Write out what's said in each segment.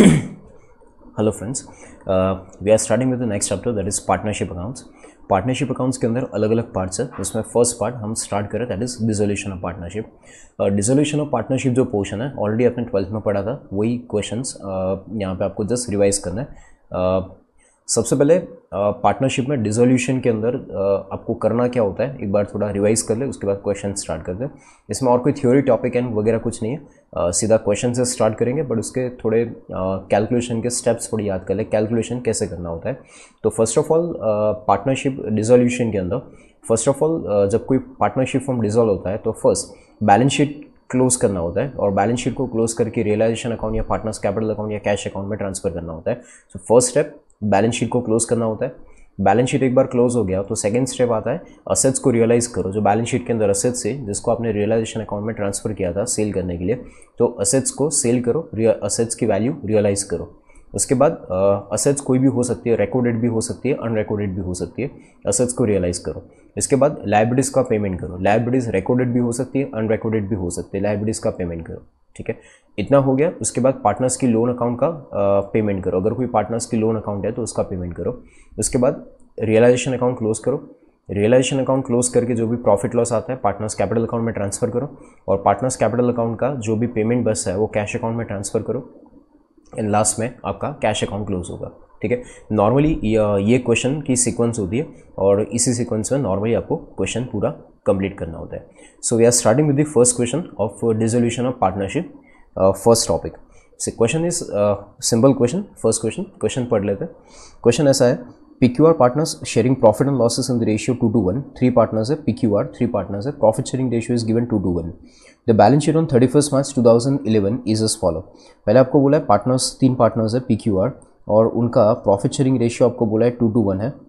Hello friends, we are starting with the next chapter that is partnership accounts. Partnership accounts के अंदर अलग अलग parts है। उसमें फर्स्ट पार्ट हम स्टार्ट करें that is dissolution of partnership. Dissolution of partnership जो पोर्शन है ऑलरेडी आपने 12th में पढ़ा था, वही क्वेश्चंस यहाँ पे आपको जस्ट रिवाइज करना है। सबसे पहले पार्टनरशिप में डिसोल्यूशन के अंदर आपको करना क्या होता है एक बार थोड़ा रिवाइज कर ले, उसके बाद क्वेश्चन स्टार्ट करते हैं। इसमें और कोई थ्योरी टॉपिक एंड वगैरह कुछ नहीं है, सीधा क्वेश्चन से स्टार्ट करेंगे, बट उसके थोड़े कैलकुलेशन के स्टेप्स थोड़ी याद कर ले, कैलकुलेशन कैसे करना होता है। तो first of all partnership dissolution के अंदर फर्स्ट ऑफ ऑल जब कोई पार्टनरशिप फॉर्म डिसॉल्व होता है तो फर्स्ट बैलेंस शीट क्लोज करना होता है, और बैलेंस शीट को क्लोज करके रियलाइजेशन अकाउंट या पार्टनर्स कैपिटल अकाउंट या कैश अकाउंट में ट्रांसफर करना होता है। So first step balance sheet को क्लोज करना होता है। बैलेंस शीट एक बार क्लोज हो गया तो सेकंड स्टेप आता है असेट्स को रियलाइज करो। जो बैलेंस शीट के अंदर असेट्स है जिसको आपने रियलाइजेशन अकाउंट में ट्रांसफर किया था सेल करने के लिए, तो असेट्स को सेल करो, असेट्स की वैल्यू रियलाइज करो। उसके बाद असेट्स कोई भी हो सकती है, रिकॉर्डेड भी हो सकती है, अनरिकॉर्डेड भी हो सकती है, असेट्स को रियलाइज करो। इसके बाद लायबिलिटीज़ का पेमेंट करो। लायबिलिटीज़ रिकॉर्डेड भी हो सकती है, अनरिकॉर्डेड भी हो सकती है, लायबिलिटीज़ का पेमेंट करो। ठीक है, इतना हो गया। उसके बाद पार्टनर्स की लोन अकाउंट का पेमेंट करो। अगर कोई पार्टनर्स की लोन अकाउंट है तो उसका पेमेंट करो। उसके बाद रियलाइजेशन अकाउंट क्लोज करो। रियलाइजेशन अकाउंट क्लोज करके जो भी प्रॉफिट लॉस आता है पार्टनर्स कैपिटल अकाउंट में ट्रांसफर करो, और पार्टनर्स कैपिटल अकाउंट का जो भी पेमेंट बस है वो कैश अकाउंट में ट्रांसफर करो। एंड लास्ट में आपका कैश अकाउंट क्लोज होगा। ठीक है, नॉर्मली ये क्वेश्चन की सीक्वेंस होती है, और इसी सीक्वेंस में नॉर्मली आपको क्वेश्चन पूरा कंप्लीट करना होता है। So we are starting with the first question of dissolution of partnership. First topic से question is simple question. First question पढ़ लेते हैं। क्वेश्चन ऐसा है, PQR partners sharing profit and losses in the ratio 2:1. 3 partners है PQR, 3 partners है, profit sharing ratio is given 2:1. The balance sheet on 31st March 2011 is as follow. पहले आपको बोला है पार्टनर्स, 3 पार्टनर्स है PQR, और उनका प्रॉफिट शेयरिंग रेशियो आपको बोला है 2:1 है।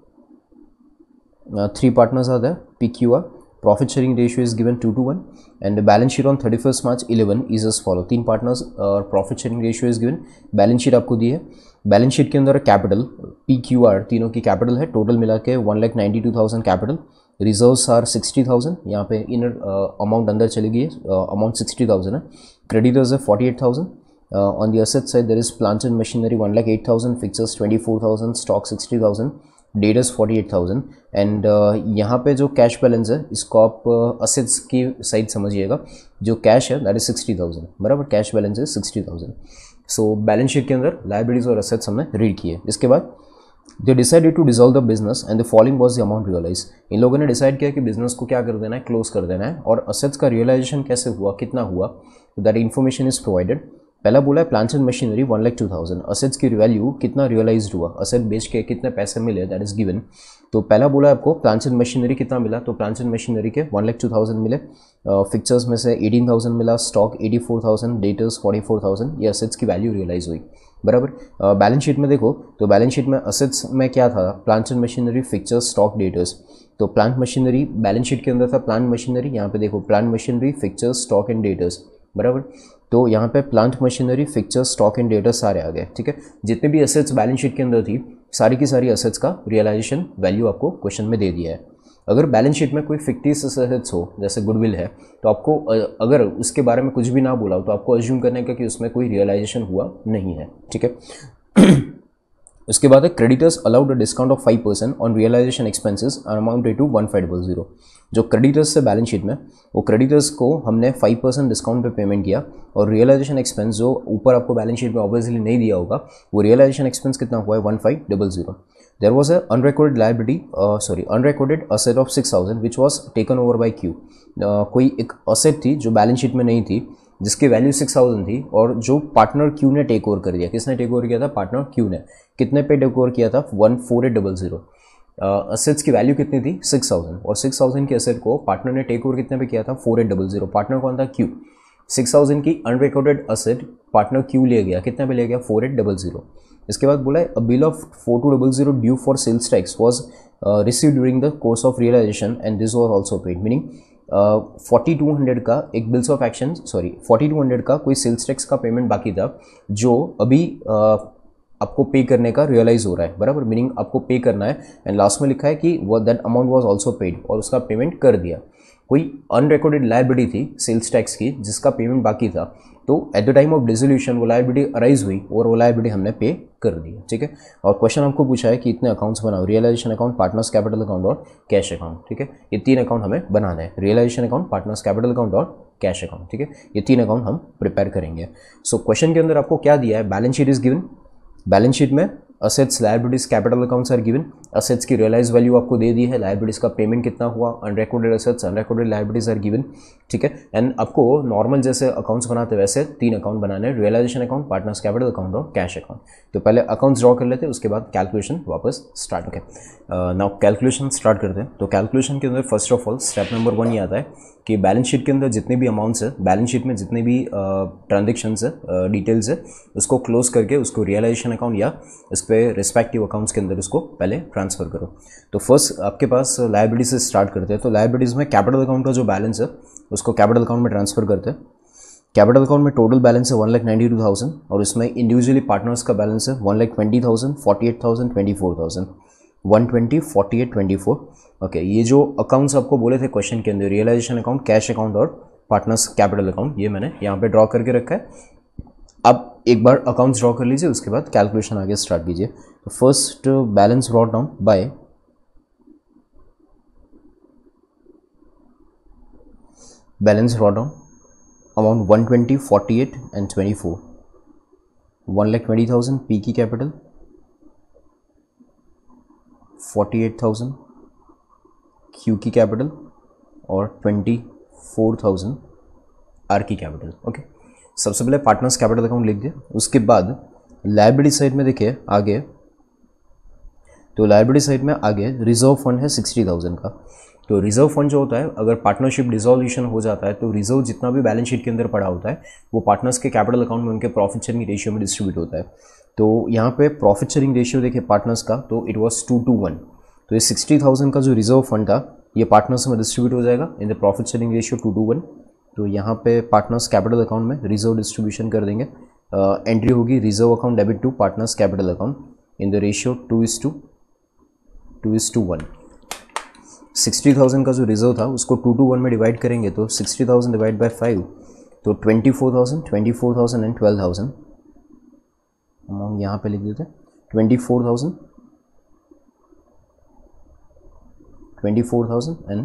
3 पार्टनर्स आते हैं PQR, profit sharing ratio is given 2:1, and balance sheet on 31st March 11 is as follow. 3 partners और profit sharing ratio is given. Balance sheet आपको दी है। बैलेंस शीट के अंदर कैपिटल PQR तीनों की कैपिटल है, टोटल मिला के 1,92,000 कैपिटल। रिजर्व्स आर 60,000, यहाँ पे इनर अमाउंट अंदर चली गई है, अमाउंट 60,000 है। क्रेडिटर्स है 48,000। On the asset side there is plant and machinery 1,08,000, fixtures 24,000, stock 60,000, debtors 48,000। And यहाँ पे जो कैश बैलेंस है इसको आप असेट्स की साइड समझिएगा। जो कैश है दैट इज 60,000, बराबर, कैश बैलेंस है 60,000। सो बैलेंस शीट के अंदर लायबिलिटीज और असेट्स हमने रीड किए। इसके बाद they decided to dissolve the business and the following was the amount realise. इन लोगों ने डिसाइड किया कि बिजनेस को क्या कर देना है, क्लोज कर देना है, और असेट्स का रियलाइजेशन कैसे हुआ, कितना हुआ, दैट इन्फॉर्मेशन इज प्रोवाइडेड। पहला बोला है प्लांट एंड मशीनरी 1,02,000, असेट्स की वैल्यू कितना रियलाइज हुआ, असेट बेच के कितने पैसे मिले, दैट इज गिवन। तो पहला बोला आपको प्लांट एंड मशीनरी कितना मिला, तो प्लांट एंड मशीनरी के 1,02,000 मिले। फिक्चर्स में से 18,000 मिला, स्टॉक 84,000, डेटर्स 44,000, ये असेट्स की वैल्यू रियलाइज हुई, बराबर। बैलेंस शीट में देखो तो बैलेंस शीट में असेट्स में क्या था, plant and machinery, fixtures, stock, debtors. तो प्लांट मशीनरी बैलेंस शीट के अंदर था प्लांट मशीनरी, यहाँ पे देखो plant machinery, fixtures, stock and debtors, बराबर। तो यहाँ पे plant machinery, fixtures, stock and debtors सारे आ गए। ठीक है, जितने भी असेट्स बैलेंस शीट के अंदर थी सारी की सारी असेट्स का रियलाइजेशन वैल्यू आपको क्वेश्चन में दे दिया है। अगर बैलेंस शीट में कोई फिक्टिस असेट्स हो जैसे गुडविल है तो आपको अगर उसके बारे में कुछ भी ना बोला हो तो आपको अज्यूम करने का कि उसमें कोई रियलाइजेशन हुआ नहीं है। ठीक है। उसके बाद है creditors allowed a discount of 5% on realisation expenses amounted to 1500। जो क्रेडिटर्स से बैलेंस शीट में वो क्रेडिटर्स को हमने 5% डिस्काउंट पे पेमेंट किया, और रियलाइजेशन एक्सपेंस जो ऊपर आपको बैलेंस शीट में ऑब्वियसली नहीं दिया होगा वो रियलाइजेशन एक्सपेंस कितना हुआ है 1500। There was a unrecorded liability unrecorded asset of 6,000 which was taken over by Q. कोई एक असेट थी जो बैलेंस शीट में नहीं थी जिसकी वैल्यू 6,000 थी, और जो पार्टनर क्यू ने टेक ओवर कर दिया। किसने टेक ओवर किया था, पार्टनर क्यू ने। कितने पे टेक ओवर किया था, 14800। असेट्स की वैल्यू कितनी थी 6,000, और 6,000 के असेट को पार्टनर ने टेक ओवर कितने पे किया था 4800। पार्टनर कौन था, क्यू। 6,000 की अनरिकॉर्डेड असेट पार्टनर क्यू ले गया, कितने पे ले गया 4800। इसके बाद बोला है a bill of 4200 due for sales tax was receive during the course of realisation and this was also paid. Meaning 4200 का एक बिल्स ऑफ एक्शन 4200 का कोई सेल्स टैक्स का पेमेंट बाकी था जो अभी आपको पे करने का रियलाइज हो रहा है, बराबर। मीनिंग आपको पे करना है, एंड लास्ट में लिखा है कि that amount was also paid, और उसका पेमेंट कर दिया। कोई अनरिकॉर्डेड लायबिलिटी थी सेल्स टैक्स की जिसका पेमेंट बाकी था, तो at the time of dissolution वो लायबिलिटी अराइज हुई और वो लायबिलिटी हमने पे कर दी, ठीक है। और क्वेश्चन आपको पूछा है कि इतने अकाउंट्स बनाओ, realisation account, partners capital account और कैश अकाउंट, ठीक है। ये 3 अकाउंट हमें बनाना है, realisation account, partners capital account और कैश अकाउंट, ठीक है। ये 3 अकाउंट हम प्रिपेयर करेंगे। सो क्वेश्चन के अंदर आपको क्या दिया है, balance sheet is given, balance sheet में assets, liabilities, capital accounts are given. Assets की रियलाइज वैल्यू आपको दे दी है, लायबिलिटीज का पेमेंट कितना हुआ, unrecorded assets, unrecorded liabilities are given, ठीक है। एंड आपको नॉर्मल जैसे अकाउंट्स बनाते वैसे 3 अकाउंट बनाने हैं, realisation account, partners capital account और कैश अकाउंट। तो पहले अकाउंट्स ड्रॉ कर लेते हैं, उसके बाद कैलकुलेशन वापस start. Okay, now calculation start करते हैं। तो कैलकुलेशन के अंदर first of all step number 1 ये आता है कि बैलेंस शीट के अंदर जितने भी अमाउंट्स है, बैलेंस शीट में जितने भी ट्रांजेक्शन्स है, डिटेल्स है, उसको क्लोज करके उसको रियलाइजेशन अकाउंट या इस पर रिस्पेक्टिव अकाउंट्स के अंदर उसको पहले ट्रांसफर करो। तो फर्स्ट आपके पास लायबिलिटी से स्टार्ट करते हैं। तो लायबिलिटीज़ में कैपिटल अकाउंट का जो बैलेंस है उसको कैपिटल अकाउंट में ट्रांसफर करते हैं। कैपिटल अकाउंट में टोटल बैलेंस है 1,92,000 और इसमें इंडिविजुअली पार्टनर्स का बैलेंस है 1,20,000, 48,000, 24,000, 120, 48, 24। ओके, ये जो अकाउंट्स आपको बोले थे क्वेश्चन के अंदर, रियलाइजेशन अकाउंट, कैश अकाउंट और पार्टनर्स कैपिटल अकाउंट, ये मैंने यहाँ पे ड्रॉ करके रखा है। अब एक बार अकाउंट्स ड्रॉ कर लीजिए, उसके बाद कैलकुलेशन आगे स्टार्ट कीजिए। तो first balance brought down by balance brought down amount 120, 48 and 24, 1,20,000 P की कैपिटल, 48,000 क्यू की कैपिटल और 24,000 आर की कैपिटल। ओके, सबसे पहले पार्टनर्स कैपिटल अकाउंट लिख दिया। उसके बाद लायबिलिटी साइड में देखिए आगे, तो लायबिलिटी साइड में आगे रिजर्व फंड है 60,000 का। तो रिजर्व फंड जो होता है, अगर पार्टनरशिप डिसोल्यूशन हो जाता है तो रिजर्व जितना भी बैलेंस शीट के अंदर पड़ा होता है वो पार्टनर्स के कैपिटल अकाउंट में उनके प्रॉफिट शेयरिंग रेशियो में डिस्ट्रीब्यूट होता है। तो यहाँ पे प्रॉफिट शेयरिंग रेशियो देखिए पार्टनर्स का, तो इट वाज 2:1। तो ये 60,000 का जो रिजर्व फंड था ये पार्टनर्स में डिस्ट्रीब्यूट हो जाएगा in the profit sharing ratio 2:1। तो यहाँ पे पार्टनर्स कैपिटल अकाउंट में रिजर्व डिस्ट्रीब्यूशन कर देंगे। एंट्री होगी reserve account debit to partners capital account in the ratio 2:1। 60,000 का जो रिजर्व था उसको 2:1 में डिवाइड करेंगे तो 60,000 डिवाइड बाय 5, तो 24,000, 24,000 एंड 12,000 अमाउंट यहाँ पे लिख देते हैं। 24,000 एंड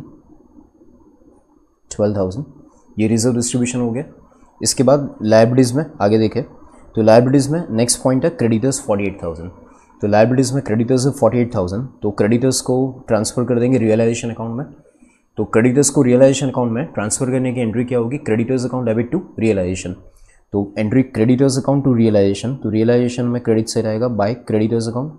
12,000 ये रिजर्व डिस्ट्रीब्यूशन हो गया। इसके बाद लायबिलिटीज़ में आगे देखें, तो लायबिलिटीज़ में नेक्स्ट पॉइंट है क्रेडिटर्स 48,000। तो लायबिलिटीज़ में क्रेडिटर्स है 48,000, तो क्रेडिटर्स को ट्रांसफ़र कर देंगे रियलाइजेशन अकाउंट में। तो क्रेडिटर्स को रियलाइजेशन अकाउंट में ट्रांसफ़र करने की एंट्री क्या होगी, creditors account debit to realisation. तो entry creditors account to realisation, तो रियलाइजेशन में क्रेडिट से रहेगा by creditors account,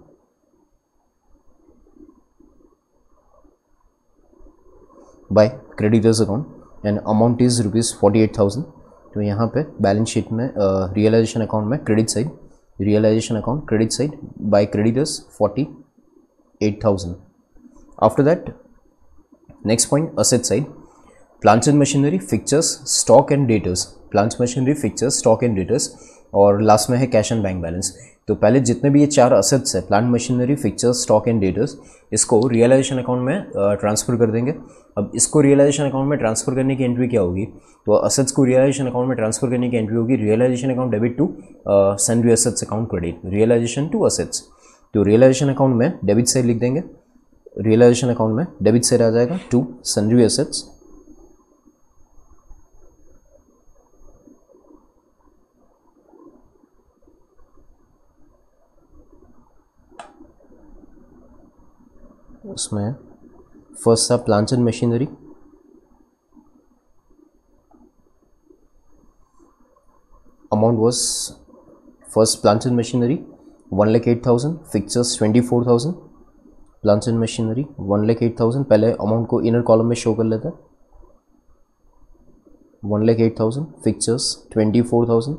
by creditors account and amount is ₹48,000। तो यहाँ पे बैलेंस शीट में रियलाइजेशन अकाउंट में credit side, realisation account credit side by creditors 48,000। After that next point asset side, plants and machinery, fixtures, stock and debtors, plants machinery, fixtures, stock and debtors, और last में है cash and bank balance. तो पहले जितने भी ये 4 assets है, plant machinery, fixtures, stock and debtors, इसको रियलाइजेशन अकाउंट में ट्रांसफ़र कर देंगे। अब इसको रियलाइजेशन अकाउंट में ट्रांसफ़र करने की एंट्री क्या होगी, तो असेट्स को रियलाइजेशन अकाउंट में ट्रांसफ़र करने की एंट्री होगी realisation account debit to sundry assets account credit, realisation to assets. तो रियलाइजेशन अकाउंट में डेबिट साइड लिख देंगे, रियलाइजेशन अकाउंट में डेबिट साइड आ जाएगा टू सन्ड्री असेट्स, उसमें फर्स्ट था plants and machinery, amount was first plants and machinery 1,08,000, fixtures 24,000, plants and machinery 1,08,000। पहले अमाउंट को इनर कॉलम में शो कर लेता है, 1,08,000, fixtures 24,000,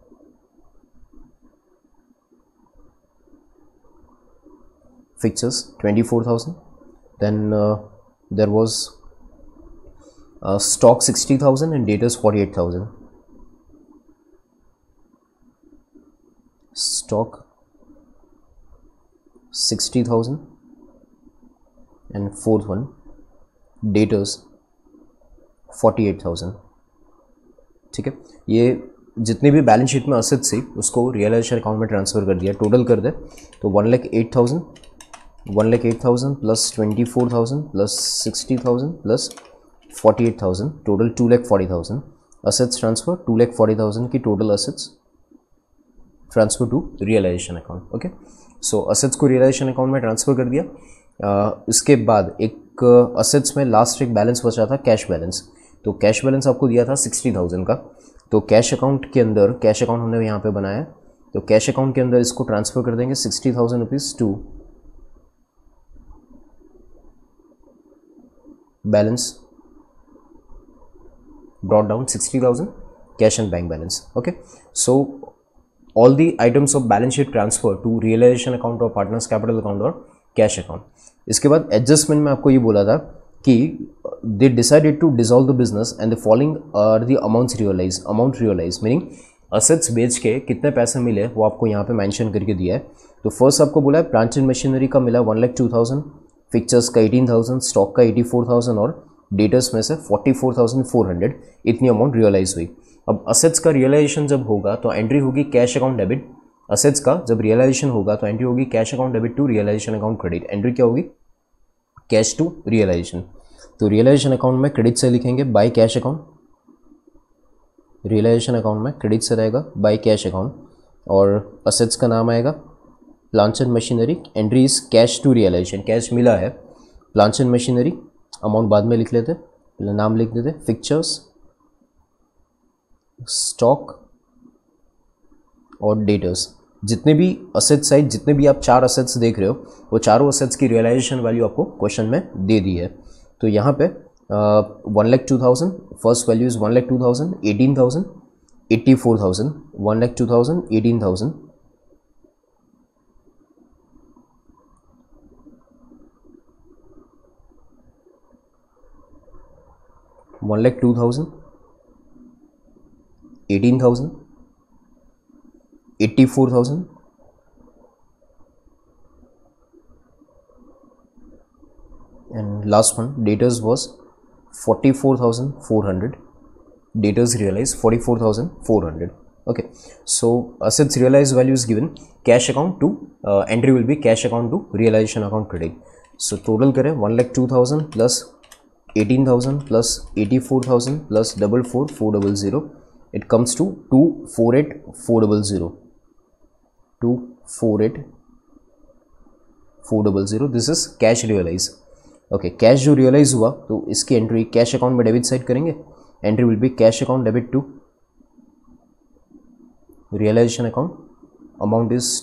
fixtures 24,000. Then there was stock 60,000 and debtors 48,000. Stock 60,000 and fourth one debtors 48,000. ठीक है, ये जितने भी बैलेंस शीट में असेट्स थी उसको रियलाइजेशन अकाउंट में ट्रांसफ़र कर दिया, टोटल कर दे तो 1,08,000 plus 24,000 plus 60,000 plus 48,000, total 2,40,000 assets transfer, 2,40,000 की total assets transfer to realisation account. Okay, so assets को रियलाइजेशन अकाउंट में ट्रांसफ़र कर दिया। इसके बाद एक असेट्स में लास्ट एक बैलेंस बचा था कैश बैलेंस, तो कैश बैलेंस आपको दिया था 60,000 का, तो कैश अकाउंट के अंदर कैश अकाउंट हमने यहाँ पे बनाया, तो कैश अकाउंट के अंदर इसको ट्रांसफ़र कर देंगे 60,000 rupees to balance brought down 60,000 cash and bank balance. Okay, so all the items of balance sheet transfer to realization account or partners capital account or cash account. इसके बाद adjustment में आपको ये बोला था कि they decided to dissolve the business and the following are the amounts realized. amount realized meaning assets बेच के कितने पैसे मिले वो आपको यहाँ पे मेंशन करके दिया है। तो फर्स्ट आपको बोला है प्लांट एंड मशीनरी का मिला 1,02,000, फिक्चर्स का 18,000, स्टॉक का 84,000 और डेटर्स में से 44,400, इतनी अमाउंट रियलाइज हुई। अब असेट्स का रियलाइजेशन जब होगा तो एंट्री होगी कैश अकाउंट डेबिट, असेट्स का जब रियलाइजेशन होगा तो एंट्री होगी cash account debit to realisation account credit. Entry क्या होगी? Cash to realisation. तो रियलाइजेशन अकाउंट में क्रेडिट से लिखेंगे by cash account, realisation account में क्रेडिट से रहेगा बाय कैश अकाउंट, और असेट्स का नाम आएगा plants and machinery, entry is cash to realisation, cash मिला है प्लांट्स एंड मशीनरी, अमाउंट बाद में लिख लेते, पहले नाम लिख देते, फिक्चर्स, स्टॉक और डेटर्स। जितने भी असेट्स साइड, जितने भी आप चार असेट्स देख रहे हो वो चारों असेट्स की रियलाइजेशन वैल्यू आपको क्वेश्चन में दे दी है। तो यहाँ पे 1,02,000 first value is 1,02,000, 18,000, 84,000, 1,02,000, 18,000, 1,02,000, 18,000, 84,000 and last one debtors was 44,400, debtors realized 44,400. Okay, so assets realized value is given, cash account to entry will be cash account to realization account credit. So total करें 1,02,000 plus 18,000 plus 84,000 plus 44,400, it comes to 248,400, 248,400. This is cash realize. Okay, cash जो realise हुआ तो इसकी entry cash account में debit side करेंगे, entry will be cash account debit to realisation account, amount is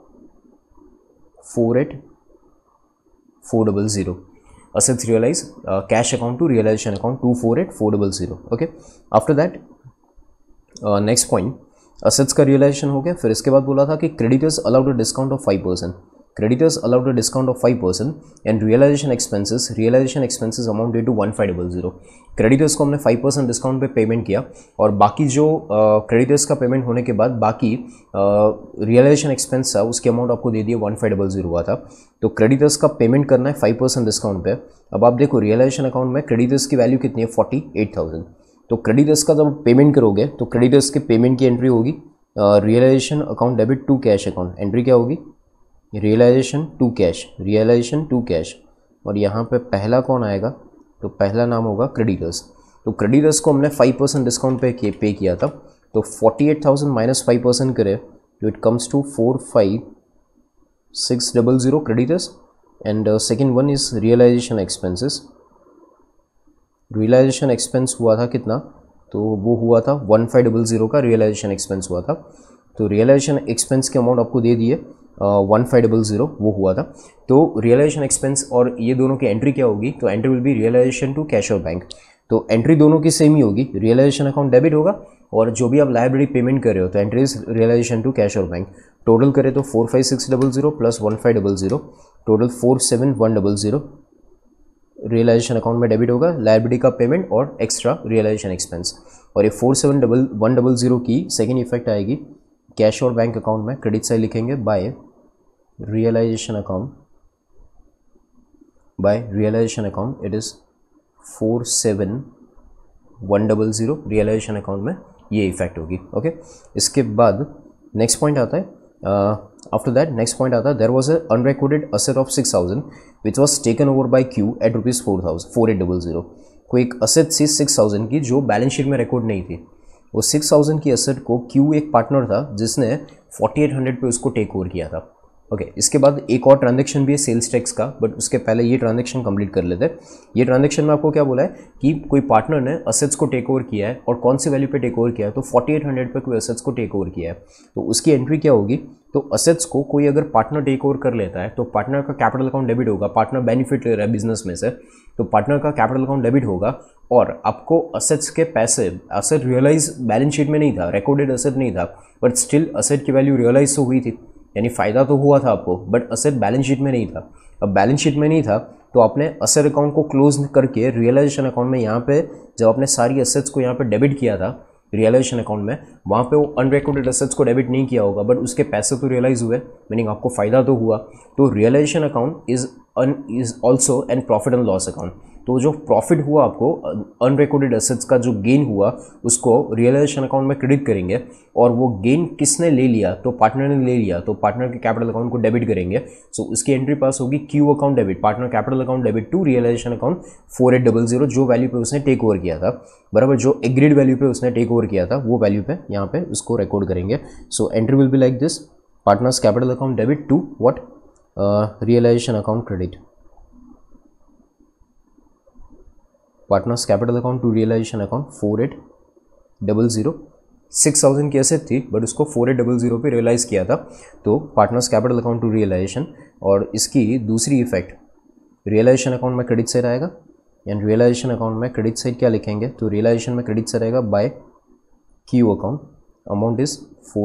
248,400, assets realize cash account to realization account 248,400. okay, after that next point assets का realization हो गया। फिर इसके बाद बोला था कि creditors allowed a discount of 5%, creditors allowed a discount of 5% and realization expenses amounted to 1,500. creditors को हमने 5% डिस्काउंट पे पेमेंट किया और बाकी जो creditors का पेमेंट होने के बाद बाकी रियलाइजेशन एक्सपेंस था उसकी अमाउंट आपको दे दिया 1,500 हुआ था। तो creditors का पेमेंट करना है 5% डिस्काउंट पे। अब आप देखो रियलाइजेशन अकाउंट में creditors की वैल्यू कितनी है 48,000, तो creditors का जब पेमेंट करोगे तो creditors के पेमेंट की एंट्री होगी realisation account debit to cash account, entry क्या होगी रियलाइजेशन टू कैश, और यहाँ पे पहला कौन आएगा तो पहला नाम होगा क्रेडिटर्स। तो क्रेडिटर्स को हमने 5% डिस्काउंट पे किया था, तो 48,000 माइनस 5% करे तो it comes to 45,600 creditors and second one is realisation expenses. Realisation expense हुआ था कितना, तो वो हुआ था 1,500 का रियलाइजेशन एक्सपेंस हुआ था। तो रियलाइजेशन एक्सपेंस के अमाउंट आपको दे दिए 1,500 वो हुआ था। तो रियलाइजेशन एक्सपेंस और ये दोनों की एंट्री क्या होगी, तो entry will be realisation to cash और बैंक। तो एंट्री दोनों की सेम ही होगी, रियलाइजेशन अकाउंट डेबिट होगा और जो भी आप लायबिलिटी पेमेंट कर रहे हो तो entry is realisation to cash और बैंक। टोटल करें तो 4,5,600 प्लस 1,500, टोटल 4,7,100 रियलाइजेशन अकाउंट में डेबिट होगा, लायबिलिटी का पेमेंट और एक्स्ट्रा रियलाइजेशन एक्सपेंस। और ये 4,7,100 की सेकेंड इफेक्ट आएगी कैश और बैंक अकाउंट में, क्रेडिट साइड लिखेंगे by realisation account, it is 4,7,100 realisation account में ये इफेक्ट होगी। ओके, इसके बाद नेक्स्ट पॉइंट आता है, आफ्टर दैट नेक्स्ट पॉइंट आता है, there was a unrecorded asset of 6000 which was taken over by Q at ₹4800। कोई एक असेट थी 6000 की जो बैलेंस शीट में रिकॉर्ड नहीं थी। वो 6000 की असेट को क्यू एक पार्टनर था जिसने 4800 पे उसको टेक ओवर किया था। ओके, इसके बाद एक और ट्रांजैक्शन भी है सेल्स टैक्स का, बट उसके पहले ये ट्रांजैक्शन कंप्लीट कर लेते हैं। ये ट्रांजैक्शन में आपको क्या बोला है कि कोई पार्टनर ने असेट्स को टेक ओवर किया है, और कौन सी वैल्यू पे टेक ओवर किया है, तो 4800 पे कोई असेट्स को टेक ओवर किया है। तो उसकी एंट्री क्या होगी, तो असेट्स को कोई अगर पार्टनर टेक ओवर कर लेता है तो पार्टनर का कैपिटल अकाउंट डेबिट होगा। पार्टनर बेनिफिट ले रहा है बिजनेस में से, तो पार्टनर का कैपिटल अकाउंट डेबिट होगा, और आपको असेट्स के पैसे, असेट रियलाइज बैलेंस शीट में नहीं था, रिकॉर्डेड असेट नहीं था, बट स्टिल असेट की वैल्यू रियलाइज तो हुई थी, यानी फ़ायदा तो हुआ था आपको, बट असेट बैलेंस शीट में नहीं था। अब बैलेंस शीट में नहीं था तो आपने असेट अकाउंट को क्लोज करके रियलाइजेशन अकाउंट में, यहाँ पे जब आपने सारी असेट्स को यहाँ पे डेबिट किया था रियलाइजेशन अकाउंट में, वहाँ पे वो अनरिकॉर्डेड असेट्स को डेबिट नहीं किया होगा, बट उसके पैसे तो रियलाइज हुए, मीनिंग आपको फ़ायदा तो हुआ। तो realisation account is also an profit and loss account. तो जो प्रॉफिट हुआ आपको, अनरिकॉर्डेड असेट्स का जो गेन हुआ, उसको रियलाइजेशन अकाउंट में क्रेडिट करेंगे, और वो गेन किसने ले लिया, तो पार्टनर ने ले लिया, तो पार्टनर के कैपिटल अकाउंट को डेबिट करेंगे। सो उसकी एंट्री पास होगी Q account debit, partner capital account debit to realisation account 4800, जो वैल्यू पे उसने टेक ओवर किया था, बराबर, जो एग्रीड वैल्यू पे उसने टेक ओवर किया था वो वैल्यू पे यहाँ पे उसको रिकॉर्ड करेंगे। So entry will be like this, partners capital account debit to what, realisation account credit, partners capital account to realisation account 4800। 6000 की एसेट थी, बट उसको 4800 पे रियलाइज किया था, तो partners capital account to realisation. और इसकी दूसरी इफेक्ट, रियलाइजेशन अकाउंट में क्रेडिट साइड आएगा, एंड रियलाइजेशन अकाउंट में क्रेडिट साइड क्या लिखेंगे, तो रियलाइजेशन में क्रेडिट साइड आएगा by Q account, amount is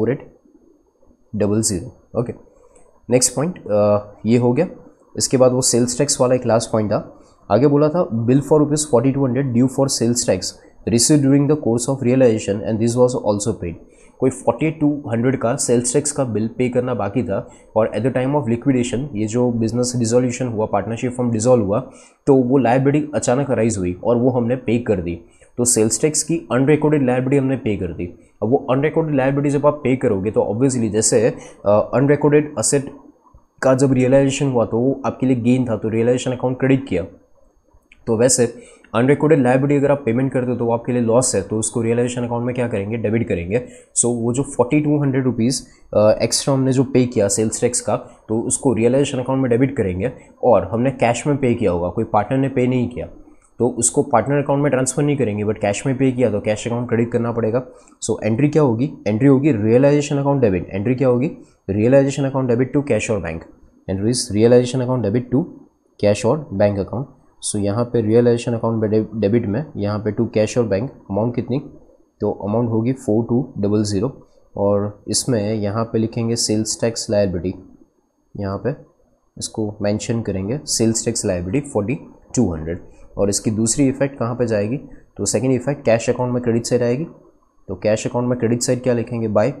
4800। Okay, next point ये हो गया। इसके बाद वो सेल्स टैक्स वाला एक लास्ट पॉइंट था। आगे बोला था bill for ₹4200 due for sales tax receive during the course of realisation and this was also paid. कोई 4200 का सेल्स टैक्स का बिल पे करना बाकी था, और at the time of liquidation, ये जो बिजनेस डिसोल्यूशन हुआ, पार्टनरशिप फॉर्म डिसॉल्व हुआ, तो वो लायबिलिटी अचानक अराइज हुई और वो हमने पे कर दी। तो सेल्स टैक्स की अनरिकॉर्डेड लायबिलिटी हमने पे कर दी। अब वो अनरिकॉर्डेड लायबिलिटी जब आप पे करोगे तो ऑब्वियसली, जैसे अनरिकॉर्डेड असेट का जब रियलाइजेशन हुआ तो वो आपके लिए गेन था, तो रियलाइजेशन अकाउंट क्रेडिट किया। तो वैसे अनरिकॉर्डेड लायबिलिटी अगर आप पेमेंट करते हो तो वो आपके लिए लॉस है, तो उसको रियलाइजेशन अकाउंट में क्या करेंगे, डेबिट करेंगे। सो वो जो 4200 रुपीज़ एक्स्ट्रा हमने जो पे किया सेल्स टैक्स का, तो उसको रियलाइजेशन अकाउंट में डेबिट करेंगे, और हमने कैश में पे किया होगा, कोई पार्टनर ने पे नहीं किया तो उसको पार्टनर अकाउंट में ट्रांसफर नहीं करेंगे, बट कैश में पे किया तो कैश अकाउंट क्रेडिट करना पड़ेगा। सो एंट्री क्या होगी, एंट्री होगी रियलाइजेशन अकाउंट डेबिट। एंट्री क्या होगी, realisation account debit to cash और bank. Entry is realisation account debit to cash और बैंक अकाउंट। सो यहाँ पे रियलाइजेशन अकाउंट डेबिट में यहाँ पे टू कैश और बैंक, अमाउंट कितनी, तो अमाउंट होगी 4200, और इसमें यहाँ पे लिखेंगे सेल्स टैक्स लायबिलिटी, यहाँ पे इसको मेंशन करेंगे सेल्स टैक्स लायबिलिटी 4200। और इसकी दूसरी इफेक्ट कहाँ पे जाएगी, तो सेकंड इफेक्ट कैश अकाउंट में क्रेडिट साइड आएगी। तो कैश अकाउंट में क्रेडिट साइड क्या लिखेंगे, बाय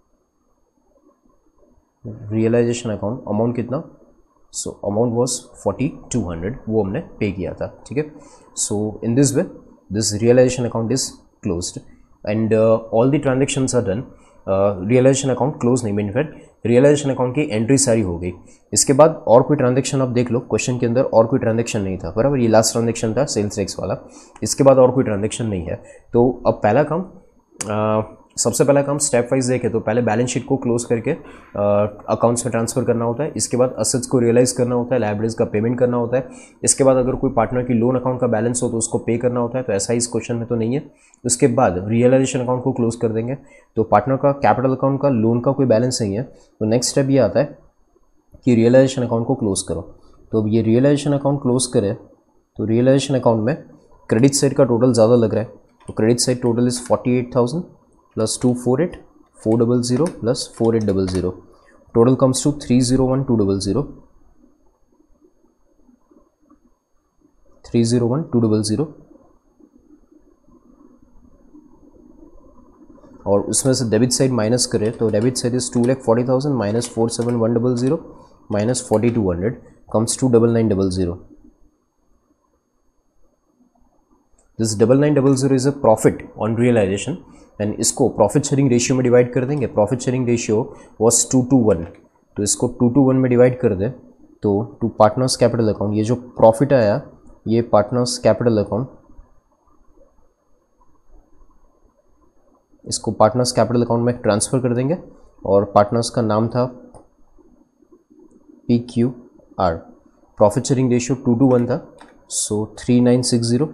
रियलाइजेशन अकाउंट, अमाउंट कितना, सो अमाउंट वॉज 4200, वो हमने पे किया था, ठीक है। So in this way this realisation account is closed and all the transactions are done. Realisation account close नहीं, मीन फैक्ट रियलाइजेशन अकाउंट की एंट्री सारी हो गई। इसके बाद और कोई ट्रांजेक्शन आप देख लो, क्वेश्चन के अंदर और कोई ट्रांजेक्शन नहीं था, बराबर, ये लास्ट ट्रांजेक्शन था सेल्स टैक्स वाला। इसके बाद और कोई ट्रांजेक्शन नहीं है। तो अब पहला काम, सबसे पहला काम स्टेप वाइज देखें तो पहले बैलेंस शीट को क्लोज करके अकाउंट्स में ट्रांसफर करना होता है। इसके बाद असेट्स को रियलाइज करना होता है, लायबिलिटीज का पेमेंट करना होता है। इसके बाद अगर कोई पार्टनर की लोन अकाउंट का बैलेंस हो तो उसको पे करना होता है, तो ऐसा ही इस क्वेश्चन में तो नहीं है। उसके बाद रियलाइजेशन अकाउंट को क्लोज कर देंगे। तो पार्टनर का कैपिटल अकाउंट का लोन का कोई बैलेंस नहीं है, तो नेक्स्ट स्टेप ये आता है कि रियलाइजेशन अकाउंट को क्लोज करो। तो अब ये रियलाइजेशन अकाउंट क्लोज करें तो रियलाइजेशन अकाउंट में क्रेडिट साइड का टोटल ज़्यादा लग रहा है, तो credit side total is 48,000 plus 248,400 plus 4800, total comes to 301,200, 301,200, और उसमें से डेबिट साइड माइनस करें तो debit side is 2,40,000 minus 47,100 minus 4,200 comes to 9,900. This 9,900 is a profit on realization. And इसको प्रॉफिट शेयरिंग रेशियो में डिवाइड कर देंगे. प्रॉफिट शेयरिंग रेशियो वॉज 2:1, तो इसको 2:1 में डिवाइड कर दे तो टू पार्टनर्स कैपिटल अकाउंट, ये जो प्रॉफिट आया ये पार्टनर्स कैपिटल अकाउंट, इसको पार्टनर्स कैपिटल अकाउंट में ट्रांसफ़र कर देंगे और पार्टनर्स का नाम था PQR. प्रॉफिट शेयरिंग रेशियो 2:1 था, सो 3960,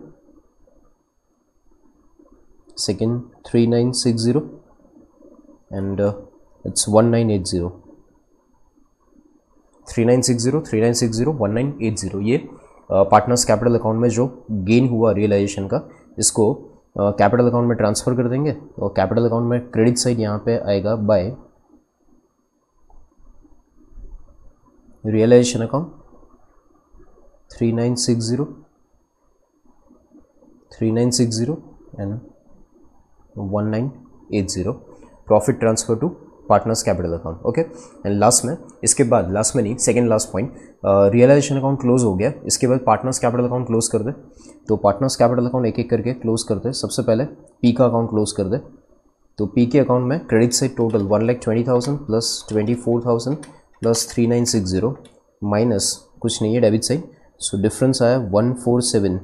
सेकेंड 3960 एंड इट्स 1980. 3960 1980 ये पार्टनर्स कैपिटल अकाउंट में जो गेन हुआ रियलाइजेशन का, इसको कैपिटल अकाउंट में ट्रांसफ़र कर देंगे और कैपिटल अकाउंट में क्रेडिट साइड यहाँ पे आएगा by realisation account 3960 and 1980 profit transfer to partners capital account. Okay, and last में, इसके बाद लास्ट में नहीं, second last point, realisation account close हो गया. इसके बाद पार्टनर्स कैपिटल अकाउंट क्लोज कर दे. तो पार्टनर्स कैपिटल अकाउंट एक एक करके क्लोज करते. सबसे पहले पी का अकाउंट क्लोज कर दे. तो पी के अकाउंट में credit side total 1,20,000 plus 24,000 plus 3960 minus कुछ नहीं है डेबिट साइड, सो डिफरेंस आया 147.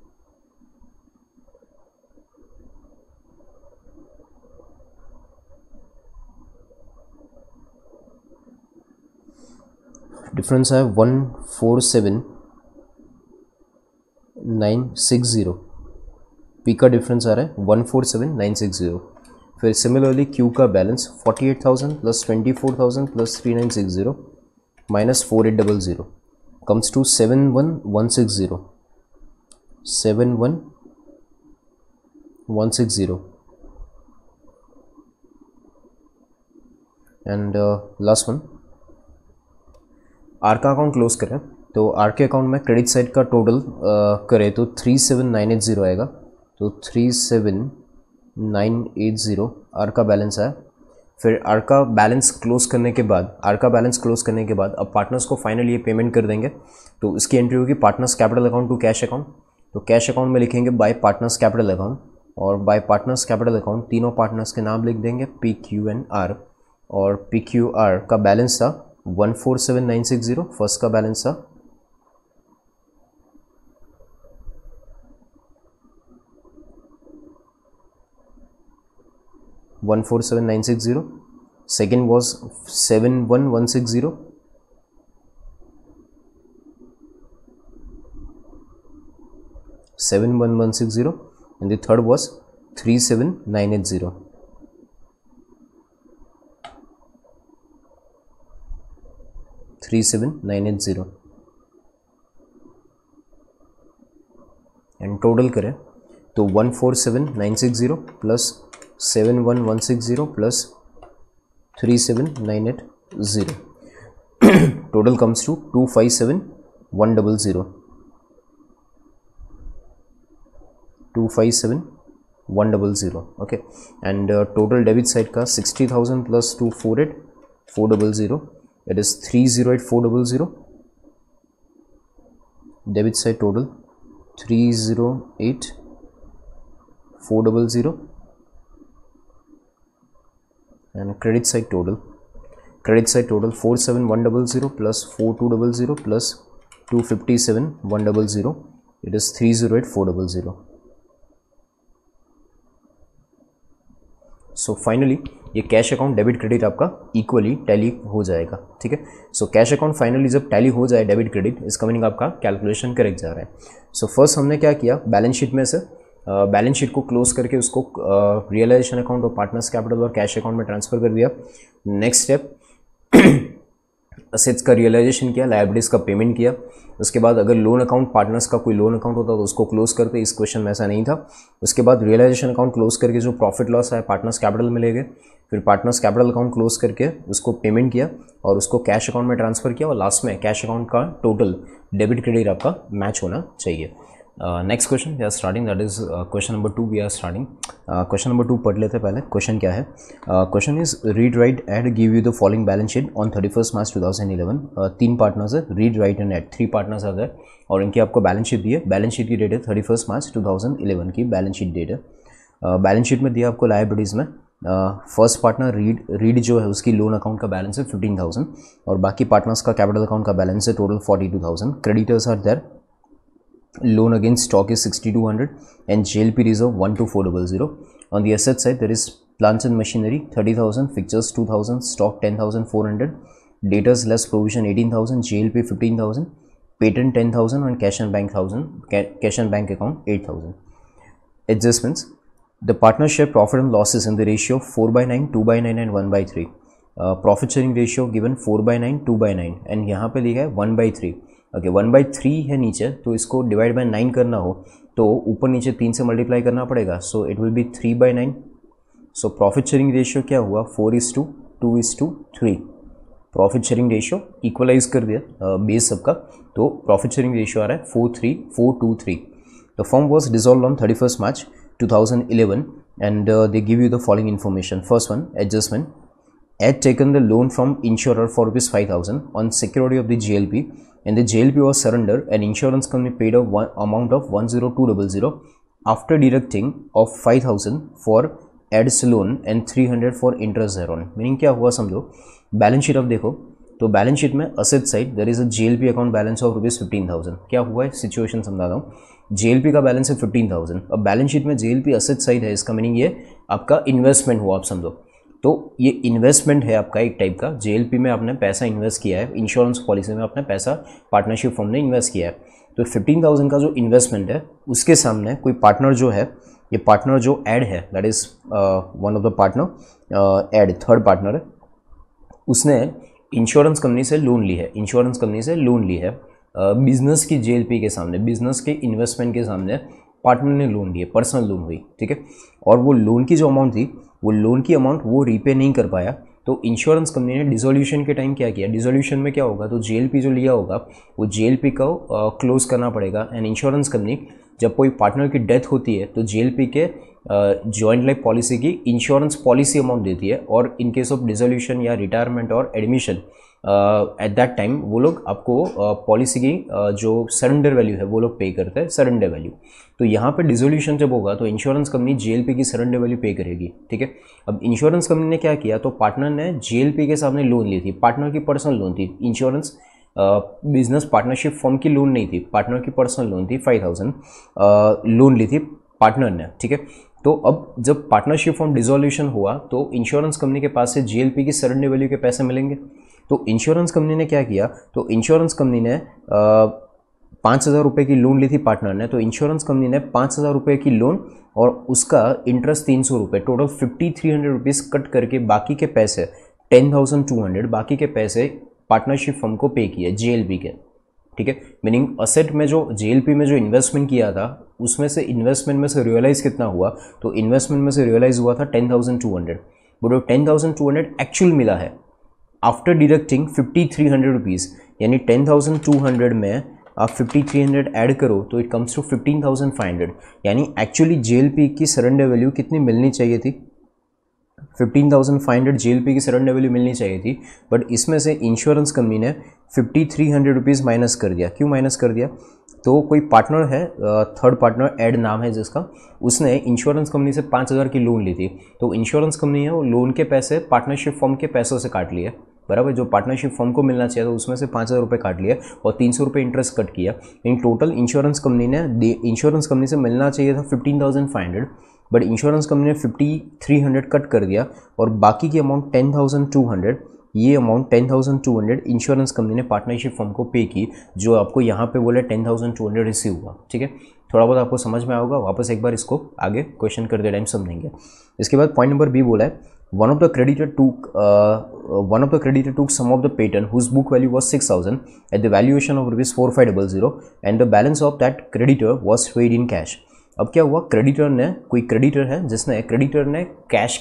डिफरेंस है 147,960. पी का डिफरेंस आ रहा है 147,960. फिर सिमिलरली क्यू का balance 48,000 plus 24,000 plus 3960 minus 4800 comes to 71,160. 71,160 and last one R का अकाउंट क्लोज करें. तो आर के अकाउंट में क्रेडिट साइड का टोटल करें तो 37,980 आएगा. तो 37,980 आर का बैलेंस आया. फिर आर का बैलेंस क्लोज करने के बाद अब पार्टनर्स को फाइनली ये पेमेंट कर देंगे. तो इसकी एंट्री होगी partners capital account to cash account. तो कैश अकाउंट में लिखेंगे बाय पार्टनर्स कैपिटल अकाउंट, और बाय पार्टनर्स कैपिटल अकाउंट तीनों पार्टनर्स के नाम लिख देंगे PQ एंड R. और PQR का बैलेंस था 147,960. फर्स्ट का बैलेंस था 147,960. Second was 71,160. and the third was 37,980. And total करें तो 147,960 plus 71,160 plus 37,980 total comes to 257,100. 257,100. Okay, and total debit side का 60,000 plus 248,400 it is 308,400. Debit side total 308,400 and credit side total 47,100 plus 4200 plus 257,100 it is 308,400. So finally ये cash account debit credit आपका equally tally हो जाएगा. ठीक है, so cash account finally जब tally हो जाए डेबिट क्रेडिट, इसका मीनिंग आपका कैलकुलेशन करेक्ट जा रहा है. सो फर्स्ट हमने क्या किया, बैलेंस शीट में से बैलेंस शीट को क्लोज करके उसको रियलाइजेशन अकाउंट और पार्टनर्स कैपिटल और कैश अकाउंट में ट्रांसफर कर दिया. नेक्स्ट स्टेप असेट्स का रियलाइजेशन किया, लायबिलिटीज का पेमेंट किया. उसके बाद अगर लोन अकाउंट पार्टनर्स का कोई लोन अकाउंट होता तो उसको क्लोज करते. इस क्वेश्चन में ऐसा नहीं था. उसके बाद रियलाइजेशन अकाउंट क्लोज करके जो प्रॉफिट लॉस है पार्टनर्स कैपिटल में ले गए. फिर पार्टनर्स कैपिटल अकाउंट क्लोज करके उसको पेमेंट किया और उसको कैश अकाउंट में ट्रांसफर किया. और लास्ट में कैश अकाउंट का टोटल डेबिट क्रेडिट आपका मैच होना चाहिए. Next question we are starting, that is question number 2 we are starting. Question number 2 पढ़ लेते हैं पहले. क्वेश्चन क्या है? Question is Reed Wright Ed give you the following balance sheet on 31 March 2011. 3 partners है, Reed Wright and Ed 3 partners आते हैं और इनकी आपको बैलेंस शीट दी है. बैलेंस शीट की डेट है 31 मार्च 2011 की बैलेंस शीट डेट है. बैलेंस शीट में दिया आपको लायबिलिटीज़ में फर्स्ट पार्टनर रीड जो है उसकी लोन अकाउंट का बैलेंस है 15,000 और बाकी पार्टनर्स का कैपिटल अकाउंट का बैलेंस है total 42,000. Creditors are there. Loan against stock is 6,200 and JLP reserve 12400. On the asset side, there is plants and machinery 30,000, fixtures 2,000, stock 10,400, debtors less provision 18,000, JLP 15,000, patent 10,000 and cash and bank account 8,000. Adjustments: the partnership profit and losses in the ratio 4/9, 2/9 and 1/3. Profit sharing ratio given 4/9, 2/9 and यहाँ पे लिखा है 1/3. Okay 1/3 है नीचे, तो इसको divide by 9 करना हो तो ऊपर नीचे 3 से मल्टीप्लाई करना पड़ेगा. So it will be 3/9. So profit sharing ratio क्या हुआ 4:2:3. प्रॉफिट शेयरिंग रेशियो इक्वलाइज कर दिया बेस सबका, तो प्रॉफिट शेयरिंग रेशियो आ रहा है 4:3:4:2:3. The firm was dissolve on 31 March 2011 and they give you the following information. First one, adjustment. Had taken the loan from insurer for ₹5,000 on security of the JLP and the JLP was surrendered and insurance company paid a amount of 10200 after deducting of 5,000 for ads loan and 300 for interest thereon. Meaning क्या हुआ समझो. Balance sheet अब देखो तो balance sheet में asset side there is a JLP account balance of ₹15,000. क्या हुआ है सिचुएशन समझाता हूँ. JLP का बैलेंस है 15,000. अब बैलेंस शीट में JLP असेट साइड है, इसका मीनिंग ये आपका इन्वेस्टमेंट हुआ, आप समझो. तो ये इन्वेस्टमेंट है आपका एक टाइप का. JLP में आपने पैसा इन्वेस्ट किया है, इंश्योरेंस पॉलिसी में आपने पैसा पार्टनरशिप फर्म ने इन्वेस्ट किया है. तो 15,000 का जो इन्वेस्टमेंट है उसके सामने कोई पार्टनर जो है, ये पार्टनर जो ऐड है that is one of the partner Ed third partner है, उसने इंश्योरेंस कंपनी से लोन ली है. इंश्योरेंस कंपनी से लोन ली है बिजनेस की JLP के सामने, बिजनेस के इन्वेस्टमेंट के सामने पार्टनर ने लोन लिया, पर्सनल लोन हुई. ठीक है. और वो लोन की जो अमाउंट थी, वो लोन की अमाउंट वो रीपे नहीं कर पाया. तो इंश्योरेंस कंपनी ने डिसोल्यूशन के टाइम क्या किया, डिसोल्यूशन में क्या होगा, तो JLP जो लिया होगा वो JLP को क्लोज करना पड़ेगा. एंड इंश्योरेंस कंपनी जब कोई पार्टनर की डेथ होती है तो JLP के जॉइंट लाइफ पॉलिसी की इंश्योरेंस पॉलिसी अमाउंट देती है. और इन केस ऑफ डिसोल्यूशन या रिटायरमेंट और एडमिशन एट दैट टाइम वो लोग आपको पॉलिसी की जो सरेंडर वैल्यू है वो लोग पे करते हैं, सरेंडर वैल्यू. तो यहाँ पे डिसोल्यूशन जब होगा तो इंश्योरेंस कंपनी JLP की सरेंडर वैल्यू पे करेगी. ठीक है. अब इंश्योरेंस कंपनी ने क्या किया, तो पार्टनर ने JLP के सामने लोन ली थी, पार्टनर की पर्सनल लोन थी. इंश्योरेंस बिजनेस पार्टनरशिप फर्म की लोन नहीं थी, पार्टनर की पर्सनल लोन थी. 5,000 लोन ली थी पार्टनर ने. ठीक है. तो अब जब पार्टनरशिप फर्म डिसोल्यूशन हुआ तो इंश्योरेंस कंपनी के पास से JLP की सरेंडर वैल्यू के पैसे मिलेंगे. तो इंश्योरेंस कंपनी ने क्या किया, तो इंश्योरेंस कंपनी ने 5,000 रुपये की लोन ली थी पार्टनर ने. तो इंश्योरेंस कंपनी ने 5,000 रुपये की लोन और उसका इंटरेस्ट 300 रुपये, टोटल 5,300 रुपीज़ कट करके बाकी के पैसे 10,200 बाकी के पैसे पार्टनरशिप फर्म को पे किए JLP के. ठीक है. मीनिंग असेट में जो JLP में जो इन्वेस्टमेंट किया था उसमें से इन्वेस्टमेंट में से रियलाइज़ कितना हुआ, तो इन्वेस्टमेंट में से रियलाइज़ हुआ था 10,200. बट वो 10,200 एक्चुअल मिला है आफ्टर डिडक्टिंग 5,300 रुपीज़. यानी 10,200 में आप 5,300 ऐड करो तो इट कम्स टू 15,500. यानी एक्चुअली JLP की सरेंडर वैल्यू कितनी मिलनी चाहिए थी, 15,500 JLP की सरेंडर वैल्यू मिलनी चाहिए थी. बट इसमें से इंश्योरेंस कंपनी ने 5,300 रुपीज़ माइनस कर दिया. क्यों माइनस कर दिया, तो कोई पार्टनर है थर्ड पार्टनर ऐड नाम है जिसका, उसने इंश्योरेंस कंपनी से 5,000 की लोन ली थी. तो इंश्योरेंस कंपनी है वो लोन के पैसे पार्टनरशिप फर्म के पैसों से काट लिए, बराबर. जो पार्टनरशिप फर्म को मिलना चाहिए तो उसमें से 5,000 रुपये काट लिया और 300 रुपये इंटरेस्ट कट किया. इन टोटल इंश्योरेंस कंपनी से मिलना चाहिए था 15,500, बट इंश्योरेंस कंपनी ने 5,300 कट कर दिया और बाकी की अमाउंट 10,200, ये अमाउंट 10,200 इंश्योरेंस कंपनी ने पार्टनरशिप फर्म को पे की, जो आपको यहाँ पे बोले 10,200 रिसीव हुआ. ठीक है. थोड़ा बहुत आपको समझ में आएगा, वापस एक बार इसको आगे क्वेश्चन करते टाइम समझेंगे. इसके बाद पॉइंट नंबर बी बोला है, one of the creditor took some of the patent whose book value was 6,000 at the valuation of ₹4,500 and the balance of that creditor was paid in cash. अब क्या हुआ, कोई creditor है जिसने creditor ने cash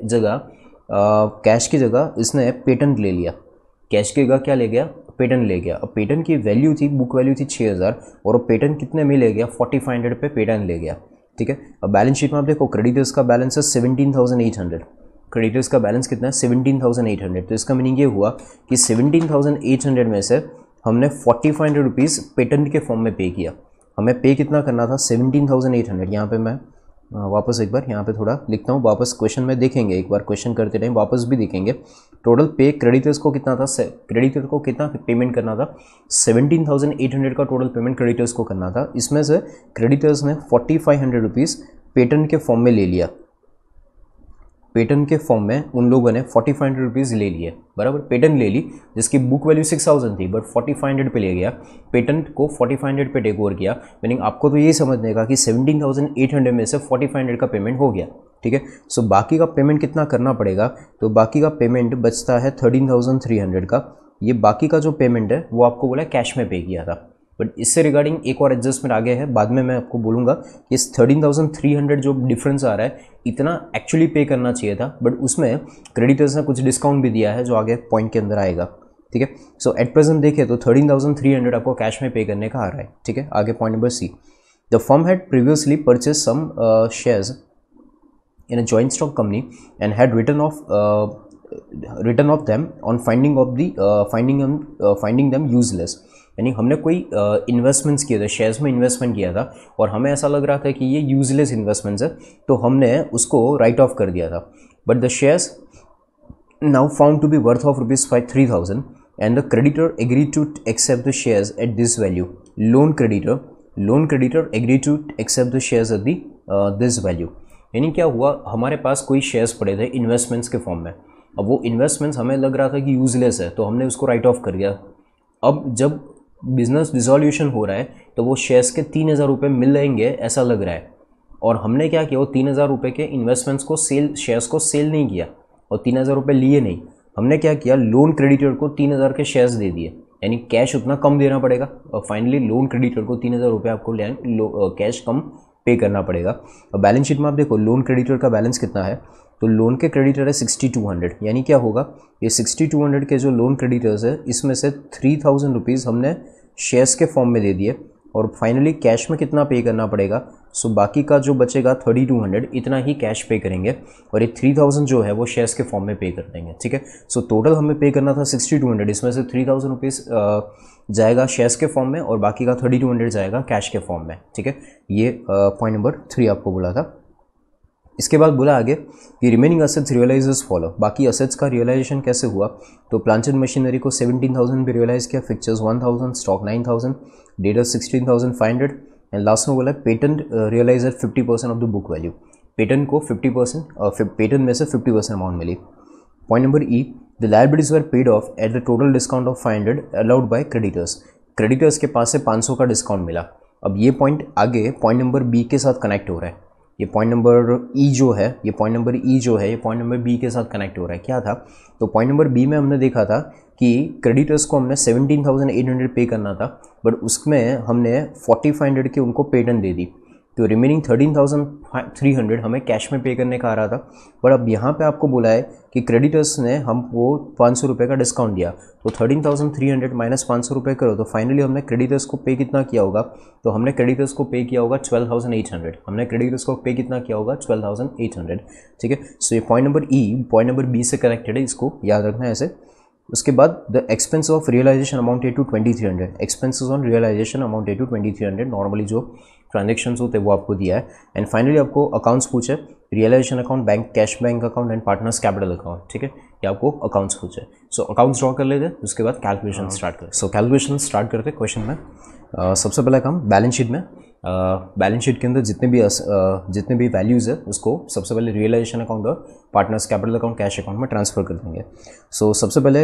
की जगह इसने पेटेंट ले लिया. कैश की जगह क्या ले गया, पेटेंट ले गया. अब पेटेंट की वैल्यू थी, बुक वैल्यू थी 6,000 और पेटेंट कितने में ले गया, 4,500 पे पेटेंट ले गया. ठीक है. अब बैलेंस शीट में आप देखो क्रेडिटर्स का बैलेंस है 17,800. क्रेडिटर्स का बैलेंस कितना है 17,800. तो इसका मीनिंग ये हुआ कि 17,800 में से हमने 4,500 रुपीज़ पेटेंट के फॉर्म में पे किया. हमें पे कितना करना था 17,800. यहाँ पे मैं वापस एक बार यहाँ पे थोड़ा लिखता हूँ, वापस क्वेश्चन में देखेंगे, एक बार क्वेश्चन करते टाइम वापस भी देखेंगे। टोटल पे क्रेडिटर्स को कितना था, क्रेडिटर को कितना पेमेंट करना था, 17,800 का टोटल पेमेंट क्रेडिटर्स को करना था। इसमें से क्रेडिटर्स ने 4,500 रुपीज़ पेटेंट के फॉर्म में ले लिया, पेटेंट के फॉर्म में उन लोगों ने 4,500 रुपीज़ ले लिए, बराबर। पेटेंट ले ली जिसकी बुक वैल्यू 6,000 थी, बट 4,500 पे ले गया, पेटेंट को 4,500 पे टेक ओवर किया। मीनिंग आपको तो यही समझने का कि 17,800 में से 4,500 का पेमेंट हो गया, ठीक है। सो बाकी का पेमेंट कितना करना पड़ेगा, तो बाकी का पेमेंट बचता है 13,300 का। ये बाकी का जो पेमेंट है वो आपको बोला कैश में पे किया था, बट इससे रिगार्डिंग एक और एडजस्टमेंट आगे है, बाद में मैं आपको बोलूँगा कि इस 13,300 जो डिफरेंस आ रहा है इतना एक्चुअली पे करना चाहिए था, बट उसमें क्रेडिटर्स ने कुछ डिस्काउंट भी दिया है जो आगे पॉइंट के अंदर आएगा, ठीक है। सो एट प्रेजेंट देखें तो 13,300 आपको कैश में पे करने का आ रहा है, ठीक है। आगे point number C, the firm had previously purchase some shares in a joint stock company and had written off them on finding them useless। यानी हमने कोई इन्वेस्टमेंट्स किए थे, शेयर्स में इन्वेस्टमेंट किया था और हमें ऐसा लग रहा था कि ये यूजलेस इन्वेस्टमेंट्स है, तो हमने उसको राइट ऑफ कर दिया था। But the shares now found to be worth of rupees 3,000 and the creditor agreed to accept the shares at this value। loan creditor agreed to accept the shares at the this value। यानी क्या हुआ, हमारे पास कोई shares पड़े थे investments के form में, अब वो इन्वेस्टमेंट्स हमें लग रहा था कि यूजलेस है, तो हमने उसको राइट ऑफ कर दिया। अब जब बिजनेस डिसोल्यूशन हो रहा है तो वो शेयर्स के 3,000 रुपये मिल जाएंगे ऐसा लग रहा है, और हमने क्या किया, वो 3,000 रुपये के इन्वेस्टमेंट्स को शेयर्स को सेल नहीं किया और 3,000 रुपये लिए नहीं। हमने क्या किया, लोन क्रेडिटर को 3,000 के शेयर्स दे दिए, यानी कैश उतना कम देना पड़ेगा और फाइनली लोन क्रेडिटर को 3,000 रुपये आपको कैश कम पे करना पड़ेगा। और बैलेंस शीट में आप देखो लोन क्रेडिटर का बैलेंस कितना है, तो लोन के क्रेडिटर है 6,200, यानी क्या होगा, ये 6,200 के जो लोन क्रेडिटर्स है इसमें से 3,000 रुपीज़ हमने शेयर्स के फॉर्म में दे दिए और फाइनली कैश में कितना पे करना पड़ेगा। सो बाकी का जो बचेगा 3,200 इतना ही कैश पे करेंगे और ये 3,000 जो है वो शेयर्स के फॉर्म में पे कर देंगे, ठीक है। सो टोटल हमें पे करना था 6,200, इसमें से 3,000 रुपीज़ जाएगा शेयर्स के फॉर्म में और बाकी का 3,200 जाएगा कैश के फॉर्म में, ठीक है। ये पॉइंट नंबर 3 आपको बोला था। इसके बाद बोला आगे कि remaining assets realise as follow. बाकी असेट्स का रियलाइजेशन कैसे हुआ, तो प्लांट एंड मशीनरी को 17,000 पे रियलाइज किया, fixtures 1,000, stock 9,000, debtors 16,500 and last में बोला patent realise at 50% of the book value. Patent को 50% पेटेंट में से 50% अमाउंट मिली। Point number E, the liabilities were paid off at the total discount of 500 allowed by creditors. Creditors के पास से 500 का डिस्काउंट मिला। अब ये पॉइंट आगे पॉइंट नंबर बी के साथ कनेक्ट हो रहा है। ये पॉइंट नंबर ई जो है ये पॉइंट नंबर बी के साथ कनेक्ट हो रहा है। क्या था, तो पॉइंट नंबर बी में हमने देखा था कि क्रेडिटर्स को हमने 17,800 पे करना था, बट उसमें हमने 4,500 की उनको पेटेंट दे दी, तो रिमेनिंग 13,300 हमें कैश में पे करने का आ रहा था। बट अब यहाँ पे आपको बोला है कि क्रेडिटर्स ने हमको 500 रुपये का डिस्काउंट दिया, तो 13,300 माइनस 500 रुपये करो तो फाइनली हमने क्रेडिटर्स को पे कितना किया होगा, तो हमने क्रेडिटर्स को पे किया होगा 12,800। हमने क्रेडिटर्स को पे कितना किया होगा 12,800, ठीक है। सो ये point number E point number B से कनेक्टेड है, इसको याद रखना है ऐसे। उसके बाद the expense of realisation amounted to 2,300। Expenses on realisation amounted to 2,300। Normally जो ट्रांजेक्शन्स होते हैं वो आपको दिया है। एंड फाइनली आपको अकाउंट्स पूछे, realisation account, bank cash bank account and partners capital account, ठीक है। ये आपको अकाउंट्स पूछे। सो अकाउंट्स ड्रॉ कर लेते हैं, उसके बाद कैलकुलेशन स्टार्ट करें। सो कैलकुलेशन स्टार्ट करते क्वेश्चन में। सबसे पहला काम बैलेंस शीट में, बैलेंस शीट के अंदर जितने भी वैल्यूज़ है उसको सबसे पहले रियलाइजेशन अकाउंट और partners capital account cash account में ट्रांसफ़र कर देंगे। सो सबसे पहले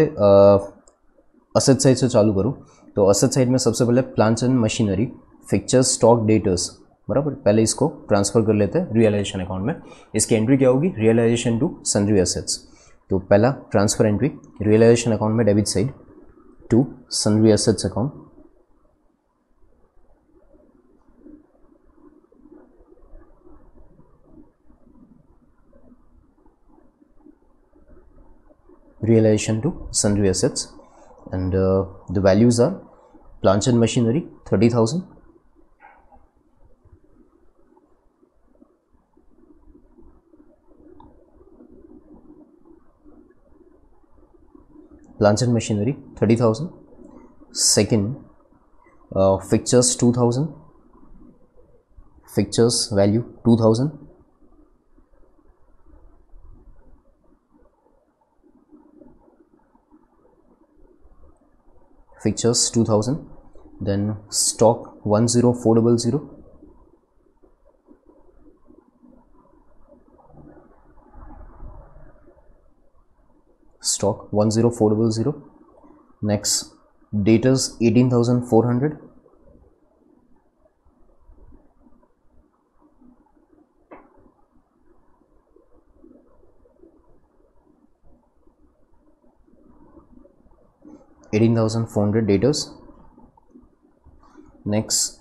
असेट साइड से चालू करूँ तो असेट साइड में सबसे पहले plants and machinery, fixtures, stock, debtors, बराबर। पहले इसको ट्रांसफ़र कर लेते हैं रियलाइजेशन अकाउंट में। इसकी एंट्री क्या होगी, रियलाइजेशन टू सन्ड्री असेट्स। तो पहला ट्रांसफ़र एंट्री रियलाइजेशन अकाउंट में debit side to sundry assets account, realization to sundry assets, and the values are plants and machinery 30,000, plants and machinery 30,000, second fixtures 2,000, fixtures value 2,000, fixtures 2000, then stock 10400, stock 10400, next debtors 18,400, debtors. Next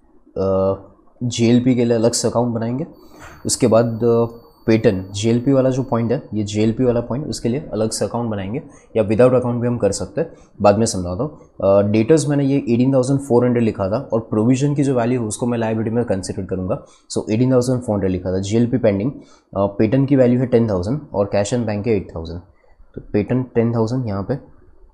JLP के लिए अलग से account बनाएंगे. उसके बाद pattern JLP वाला जो point है, ये JLP वाला पॉइंट, उसके लिए अलग से अकाउंट बनाएंगे, या विदाउट अकाउंट भी हम कर सकते हैं, बाद में समझाता हूँ. डेटर्स मैंने ये 18,400 लिखा था, और प्रोविजन की जो वैल्यू है उसको मैं लायबिलिटी में कंसिडर करूँगा. सो 18,400 लिखा था. JLP पेंडिंग, पेटर्न की वैल्यू है 10,000 और कैश एंड बैंक है 8,000. तो पेटर्न 10,000 यहाँ पे,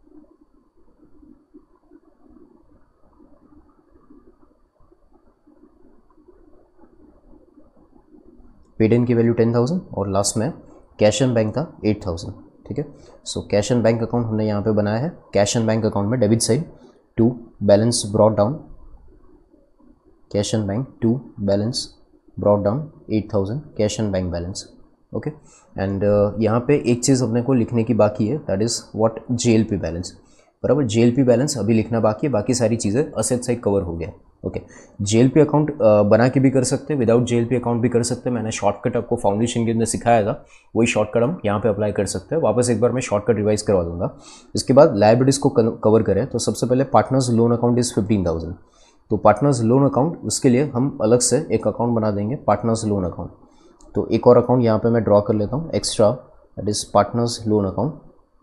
पेटर्न की वैल्यू 10,000 और लास्ट में कैश एंड बैंक था 8,000. ठीक है. So cash and bank account हमने यहाँ पे बनाया है. कैश एंड बैंक अकाउंट में debit side to balance brought down, cash and bank to balance brought down 8,000 cash and bank balance. Okay. And यहाँ पे एक चीज़ अपने को लिखने की बाकी है, that is what JLP balance. बराबर. JLP बैलेंस अभी लिखना बाकी है, बाकी सारी चीज़ें असेट साइड कवर हो गया. ओके. JLP अकाउंट बना के भी कर सकते हैं, विदाउट JLP अकाउंट भी कर सकते हैं. मैंने शॉर्टकट आपको फाउंडेशन के अंदर सिखाया था, वही शॉर्टकट हम यहाँ पे अप्लाई कर सकते हैं. वापस एक बार मैं शॉर्टकट रिवाइज करवा दूंगा. इसके बाद लायबिलिटीज़ को कवर करें तो सबसे पहले पार्टनर्स लोन अकाउंट इज़ 15,000. तो पार्टनर्स लोन अकाउंट, उसके लिए हम अलग से एक अकाउंट बना देंगे, पार्टनर्स लोन अकाउंट. तो एक और अकाउंट यहाँ पे मैं ड्रॉ कर लेता हूँ extra, that is partners loan account.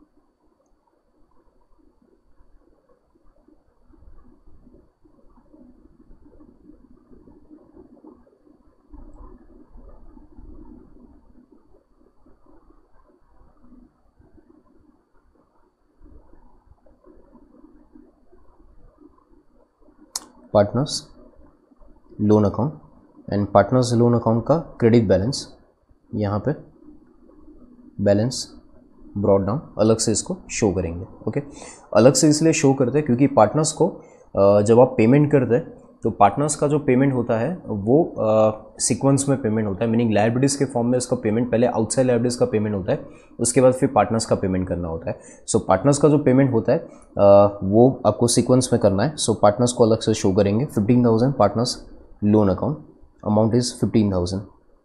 Partners loan account, and partners loan account का क्रेडिट बैलेंस यहाँ पे बैलेंस ब्रॉट डाउन अलग से इसको शो करेंगे. ओके. अलग से इसलिए शो करते हैं क्योंकि पार्टनर्स को जब आप पेमेंट करते हैं तो पार्टनर्स का जो पेमेंट होता है वो सीक्वेंस में पेमेंट होता है, मीनिंग लायबिलिटीज़ के फॉर्म में उसका पेमेंट पहले आउटसाइड लायबिलिटीज़ का पेमेंट होता है, उसके बाद फिर पार्टनर्स का पेमेंट करना होता है. सो पार्टनर्स का जो पेमेंट होता है वो आपको सीक्वेंस में करना है. सो पार्टनर्स को अलग से शो करेंगे. 15,000 partners loan account, amount is 15,000.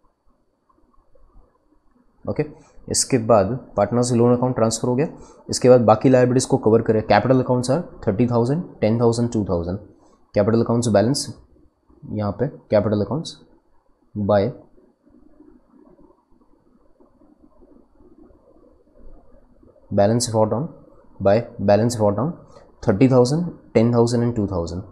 Okay. इसके बाद पार्टनर्स लोन अकाउंट ट्रांसफर हो गया. इसके बाद बाकी लायबिलिटीज़ को कवर करें. Capital accounts are 30,000, 10,000, 2,000. Capital accounts balance यहाँ पे capital accounts by balance draw down by balance draw down 30,000, 10,000 and 2,000.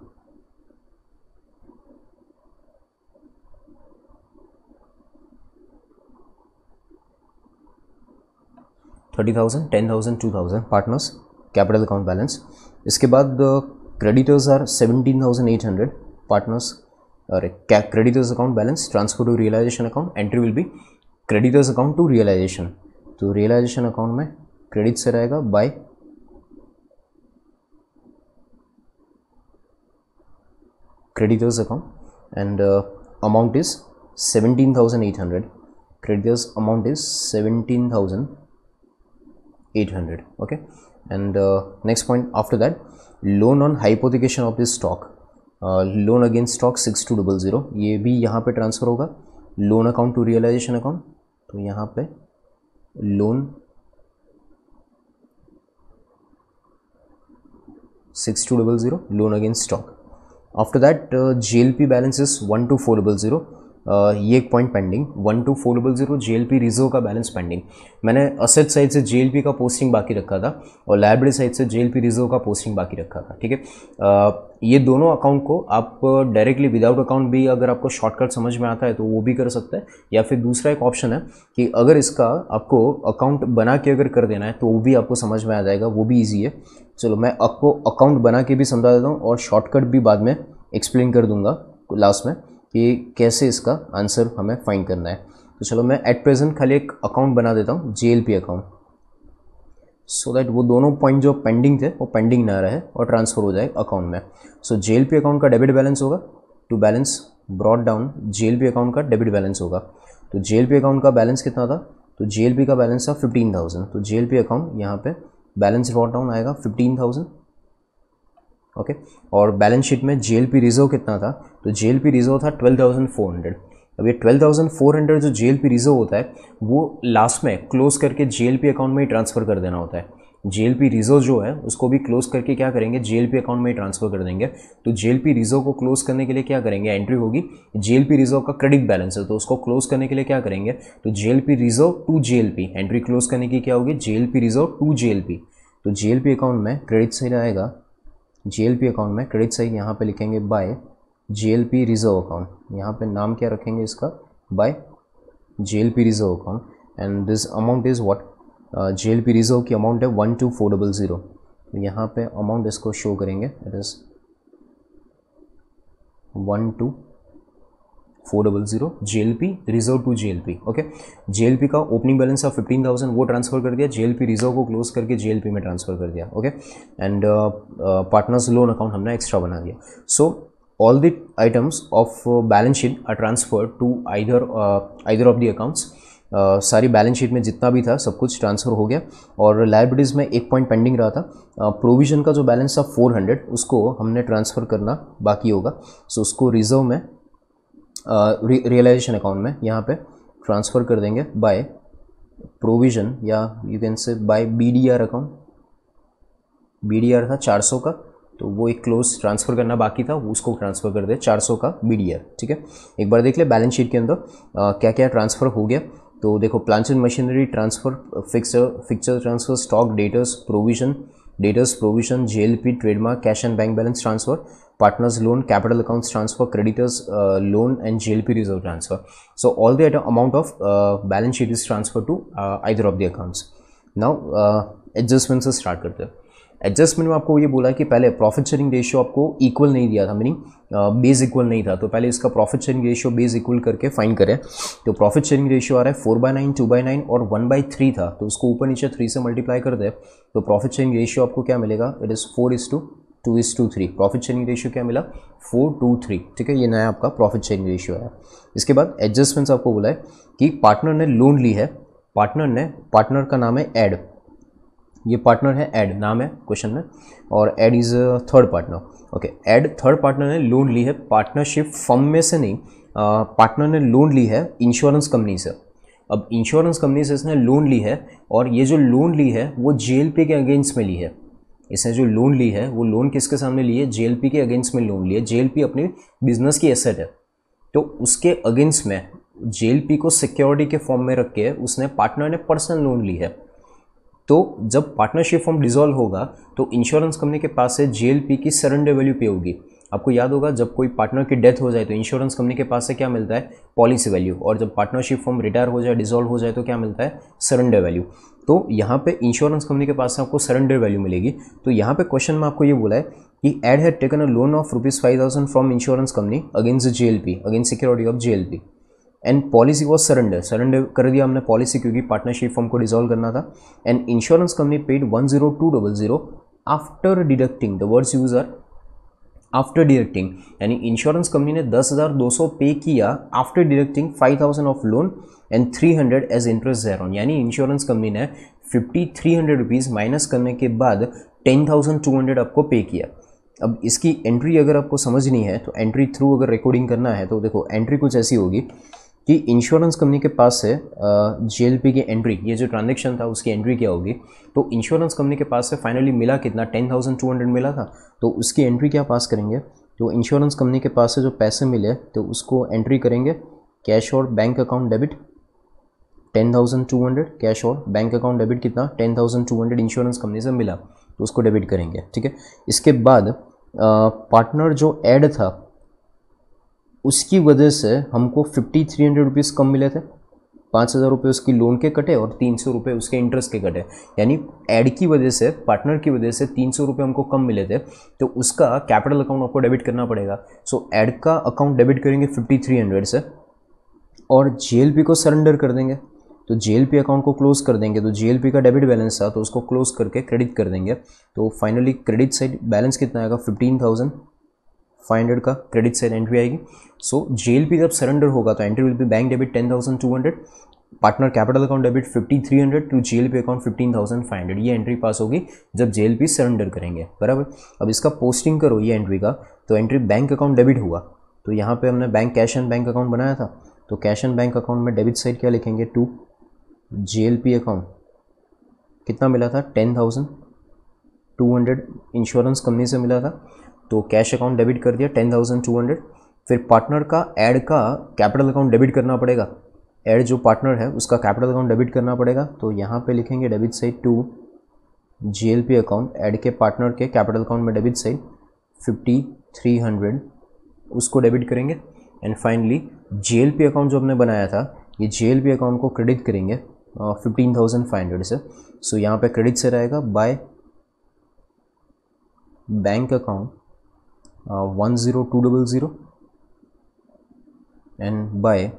$30,000, 10,000, 2,000 partners capital account balance. इसके बाद क्रेडिटर्स आर 17,800 पार्टनर्स. अरे creditors account balance transfer to realisation account, entry will be creditors account to realisation. तो realisation account में credit से रहेगा by creditors account, and amount is 17,800. Creditors amount is 17,800. Okay. And next point after that, loan on hypothecation of this stock, loan against stock 6200, ये भी यहाँ पे transfer होगा loan account to realisation account. तो यहाँ पे loan 6200 loan against stock. After that JLP balance is 12400. ये एक पॉइंट पेंडिंग. 12400 JLP रिजर्व का बैलेंस पेंडिंग. मैंने असेट साइड से JLP का पोस्टिंग बाकी रखा था और लायबिलिटी साइड से JLP रिजर्व का पोस्टिंग बाकी रखा था. ठीक है. ये दोनों अकाउंट को आप डायरेक्टली विदाउट अकाउंट भी, अगर आपको शॉर्टकट समझ में आता है तो वो भी कर सकते हैं, या फिर दूसरा एक ऑप्शन है कि अगर इसका आपको अकाउंट बना के अगर कर देना है तो वो भी आपको समझ में आ जाएगा, वो भी ईजी है. चलो मैं आपको अकाउंट बना के भी समझा देता हूँ और शॉर्टकट भी बाद में एक्सप्लेन कर दूंगा लास्ट में कि कैसे इसका आंसर हमें फाइंड करना है. तो चलो मैं एट प्रेजेंट खाली एक अकाउंट बना देता हूँ, JLP अकाउंट. सो दैट वो दोनों पॉइंट जो पेंडिंग थे वो पेंडिंग ना रहे और ट्रांसफ़र हो जाए अकाउंट में। सो JLP अकाउंट का डेबिट बैलेंस होगा, to balance brought down JLP account का डेबिट बैलेंस होगा। तो JLP अकाउंट का बैलेंस कितना था, तो JLP का बैलेंस था 15,000, तो JLP अकाउंट यहाँ पे बैलेंस ब्रॉट डाउन आएगा 15,000, ओके। और बैलेंस शीट में JLP रिजर्व कितना था, तो JLP रिजर्व था 12,400। अब ये 12,400 जो JLP रिजर्व होता है वो लास्ट में क्लोज करके JLP अकाउंट में ही ट्रांसफ़र कर देना होता है। JLP रिजर्व जो है उसको भी क्लोज करके क्या करेंगे, JLP अकाउंट में ही ट्रांसफ़र कर देंगे। तो JLP रिजर्व को क्लोज करने के लिए क्या करेंगे, एंट्री होगी JLP रिजर्व का क्रेडिट बैलेंस है, तो उसको क्लोज करने के लिए क्या करेंगे, तो JLP reserve to JLP, entry close करने की क्या होगी, JLP रिजर्व टू JLP। तो JLP अकाउंट में क्रेडिट साइड आएगा, JLP अकाउंट में क्रेडिट साइड यहाँ पे लिखेंगे बाय JLP रिजर्व अकाउंट, यहाँ पे नाम क्या रखेंगे इसका, by JLP reserve account, and this amount is what, JLP reserve की अमाउंट है 12,400। तो यहाँ पे अमाउंट इसको शो करेंगे, it is 12,400 JLP reserve to JLP, okay. JLP का ओपनिंग बैलेंस था 15,000, वो ट्रांसफ़र कर दिया, JLP रिजर्व को क्लोज करके JLP में ट्रांसफ़र कर दिया, okay. And partners loan account हमने एक्स्ट्रा बना दिया। So all the items of balance sheet are transferred to either of the accounts। सारी बैलेंस शीट में जितना भी था सब कुछ ट्रांसफ़र हो गया। और लाइबिलिटीज़ में एक पॉइंट पेंडिंग रहा था, प्रोविज़न का जो बैलेंस था 400 उसको हमने ट्रांसफ़र करना बाकी होगा। सो उसको रिजर्व में रियलाइजेशन अकाउंट में यहाँ पे ट्रांसफ़र कर देंगे बाय प्रोविज़न, या you can say by BDR account. BDR था 400 का, तो वो एक क्लोज ट्रांसफ़र करना बाकी था, उसको ट्रांसफ़र कर दे 400 का BDR, ठीक है। एक बार देख ले बैलेंस शीट के अंदर क्या क्या ट्रांसफ़र हो गया। तो देखो plants and machinery transfer, fixture transfer, stock, debtors provision, JLP trademark, cash and bank balance transfer, partners loan, capital accounts transfer, creditors loan and JLP reserve transfer. So all the amount of balance sheet is transfer to either of the accounts. Now adjustment से start करते हैं। Adjustment में आपको ये बोला कि पहले profit sharing ratio आपको इक्वल नहीं दिया था, मीनिंग बेस इक्वल नहीं था, तो पहले इसका profit sharing ratio base equal करके फाइंड करें। तो प्रॉफिट शेयरिंग रेशियो आ रहा है 4/9, 2/9 और 1/3 था, तो उसको ऊपर नीचे 3 से मल्टीप्लाई कर दे तो प्रॉफिट शेयरिंग रेशियो आपको क्या मिलेगा, it is 4:2:3। Profit sharing ratio क्या मिला, 4:3, ठीक है। ये नया आपका प्रॉफिट शेयरिंग रेशियो है। इसके बाद एडजस्टमेंट्स आपको बोला है कि पार्टनर ने लोन ली है, पार्टनर का नाम है एड, ये पार्टनर है एड, नाम है क्वेश्चन में, और Ed is third partner, okay. Ed third partner ने लोन ली है पार्टनरशिप फर्म में से नहीं, पार्टनर ने लोन ली है इंश्योरेंस कंपनी से। अब इंश्योरेंस कंपनी से इसने लोन ली है, और ये जो लोन ली है वो JLP के अगेंस्ट में ली है। इसने जो लोन ली है वो लोन किसके सामने ली है, JLP के अगेंस्ट में लोन ली है। JLP अपनी बिजनेस की एसेट है, तो उसके अगेंस्ट में JLP को सिक्योरिटी के फॉर्म में रख के उसने पार्टनर ने पर्सनल लोन ली है। तो जब पार्टनरशिप फॉर्म डिसॉल्व होगा तो इंश्योरेंस कंपनी के पास से JLP की सरेंडर वैल्यू पे होगी। आपको याद होगा जब कोई पार्टनर की डेथ हो जाए तो इंश्योरेंस कंपनी के पास से क्या मिलता है, पॉलिसी वैल्यू, और जब पार्टनरशिप फॉर्म रिटायर हो जाए, डिसॉल्व हो जाए तो क्या मिलता है, सरेंडर वैल्यू। तो यहाँ पे इंश्योरेंस कंपनी के पास से आपको सरेंडर वैल्यू मिलेगी। तो यहाँ पे क्वेश्चन में आपको ये बोला है कि Ed had taken a loan of ₹5,000 from insurance company against JLP, against security of JLP, and policy was surrender कर दिया हमने पॉलिसी, क्योंकि पार्टनरशिप फॉर्म को डिसॉल्व करना था। And insurance company paid 10200 after deducting, the words use are after deducting, यानी insurance company ने 10,200 pay किया after deducting 5,000 of loan and 300 as interest thereon, यानी इंश्योरेंस कंपनी ने 5,300 रुपीज़ माइनस करने के बाद 10,200 आपको पे किया। अब इसकी एंट्री अगर आपको समझनी है तो एंट्री थ्रू अगर रिकॉर्डिंग करना है तो देखो एंट्री कुछ ऐसी होगी कि इंश्योरेंस कंपनी के पास से JLP की एंट्री, ये जो ट्रांजेक्शन था उसकी एंट्री क्या होगी, तो इंश्योरेंस कंपनी के पास से फाइनली मिला कितना, 10,200 मिला था, तो उसकी एंट्री क्या पास करेंगे, तो इंश्योरेंस कंपनी के पास से जो पैसे मिले तो उसको एंट्री करेंगे कैश और बैंक अकाउंट डेबिट 10,200, कैश और बैंक अकाउंट डेबिट कितना 10,200 इंश्योरेंस कंपनी से मिला तो उसको डेबिट करेंगे, ठीक है। इसके बाद पार्टनर जो ऐड था उसकी वजह से हमको 5,300 रुपीज़ कम मिले थे, 5,000 रुपये उसकी लोन के कटे और 300 रुपये उसके इंटरेस्ट के कटे, यानी ऐड की वजह से, पार्टनर की वजह से 300 रुपये हमको कम मिले थे, तो उसका कैपिटल अकाउंट आपको डेबिट करना पड़ेगा। सो ऐड का अकाउंट डेबिट करेंगे 5,300 से और JLP को सरेंडर कर देंगे। तो JLP अकाउंट को क्लोज कर देंगे। तो JLP का डेबिट बैलेंस था तो उसको क्लोज करके क्रेडिट कर देंगे। तो फाइनली क्रेडिट साइड बैलेंस कितना आएगा, 15,500 का क्रेडिट साइड एंट्री आएगी। सो JLP जब सरेंडर होगा तो entry will be bank debit 10,200, partner capital account debit 5,300 to JLP account 15,500। ये एंट्री पास होगी जब JLP सरेंडर करेंगे, बराबर। अब इसका पोस्टिंग करो ये एंट्री का, तो एंट्री बैंक अकाउंट डेबिट हुआ। तो यहाँ पे हमने bank cash and bank account बनाया था, तो कैश एंड बैंक अकाउंट में डेबिट साइड क्या लिखेंगे, टू JLP अकाउंट कितना मिला था, 10,200 इंश्योरेंस कंपनी से मिला था। तो कैश अकाउंट डेबिट कर दिया 10,200। फिर पार्टनर का ऐड का कैपिटल अकाउंट डेबिट करना पड़ेगा, ऐड जो पार्टनर है उसका कैपिटल अकाउंट डेबिट करना पड़ेगा। तो यहाँ पे लिखेंगे debit side to JLP account, Ed के पार्टनर के कैपिटल अकाउंट में डेबिट साइड 5,300 उसको डेबिट करेंगे। एंड फाइनली JLP अकाउंट जो हमने बनाया था, ये JLP अकाउंट को क्रेडिट करेंगे 15,500 से। सो यहाँ पे क्रेडिट से रहेगा by bank account 10200 and by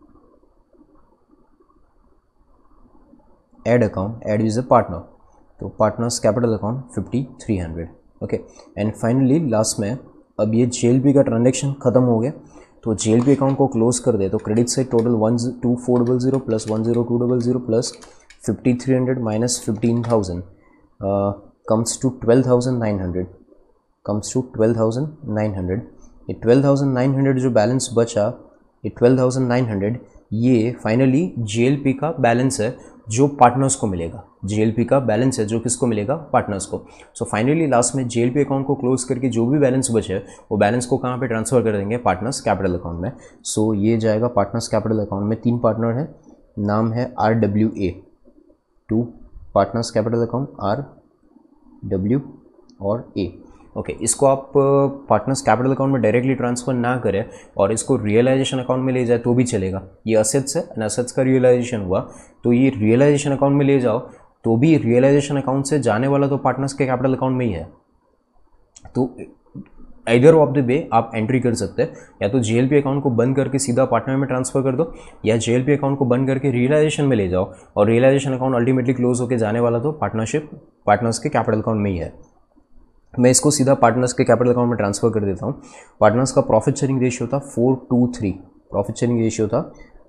A account, A is a partner, तो partners capital account 5,300। Okay, and finally last में अब ये JLP का ट्रांजेक्शन खत्म हो गया, तो JLP अकाउंट को क्लोज कर दे। तो क्रेडिट से total 12400 plus 10200 plus 5,300 minus 15,000 comes to 12,900, comes to 12,900। ये 12,900 जो बैलेंस बचा, ये 12,900 ये फाइनली JLP का बैलेंस है जो पार्टनर्स को मिलेगा। JLP का बैलेंस है जो किसको मिलेगा, पार्टनर्स को। सो फाइनली लास्ट में JLP अकाउंट को क्लोज करके जो भी बैलेंस बचे वो बैलेंस को कहाँ पे ट्रांसफ़र कर देंगे, पार्टनर्स कैपिटल अकाउंट में। सो ये जाएगा पार्टनर्स कैपिटल अकाउंट में। 3 पार्टनर है, नाम है RWA, 2 partners capital account RW और A। ओके, इसको आप पार्टनर्स कैपिटल अकाउंट में डायरेक्टली ट्रांसफ़र ना करें और इसको रियलाइजेशन अकाउंट में ले जाए तो भी चलेगा। ये असेट्स है एंड असेट्स का रियलाइजेशन हुआ, तो ये रियलाइजेशन अकाउंट में ले जाओ तो भी रियलाइजेशन अकाउंट से जाने वाला तो पार्टनर्स के कैपिटल अकाउंट में ही है। तो इधर ऑफ द वे आप एंट्री कर सकते हैं, या तो JLP अकाउंट को बंद करके सीधा पार्टनर में ट्रांसफ़र कर दो, या JLP अकाउंट को बंद करके रियलाइजेशन में ले जाओ और रियलाइजेशन अकाउंट अल्टीमेटली क्लोज होकर जाने वाला तो पार्टनर्स के कैपिटल अकाउंट में ही है। मैं इसको सीधा पार्टनर्स के कैपिटल अकाउंट में ट्रांसफ़र कर देता हूँ। पार्टनर्स का प्रॉफिट शेयरिंग रेशियो था 4:3, प्रॉफिट शेयरिंग रेशियो था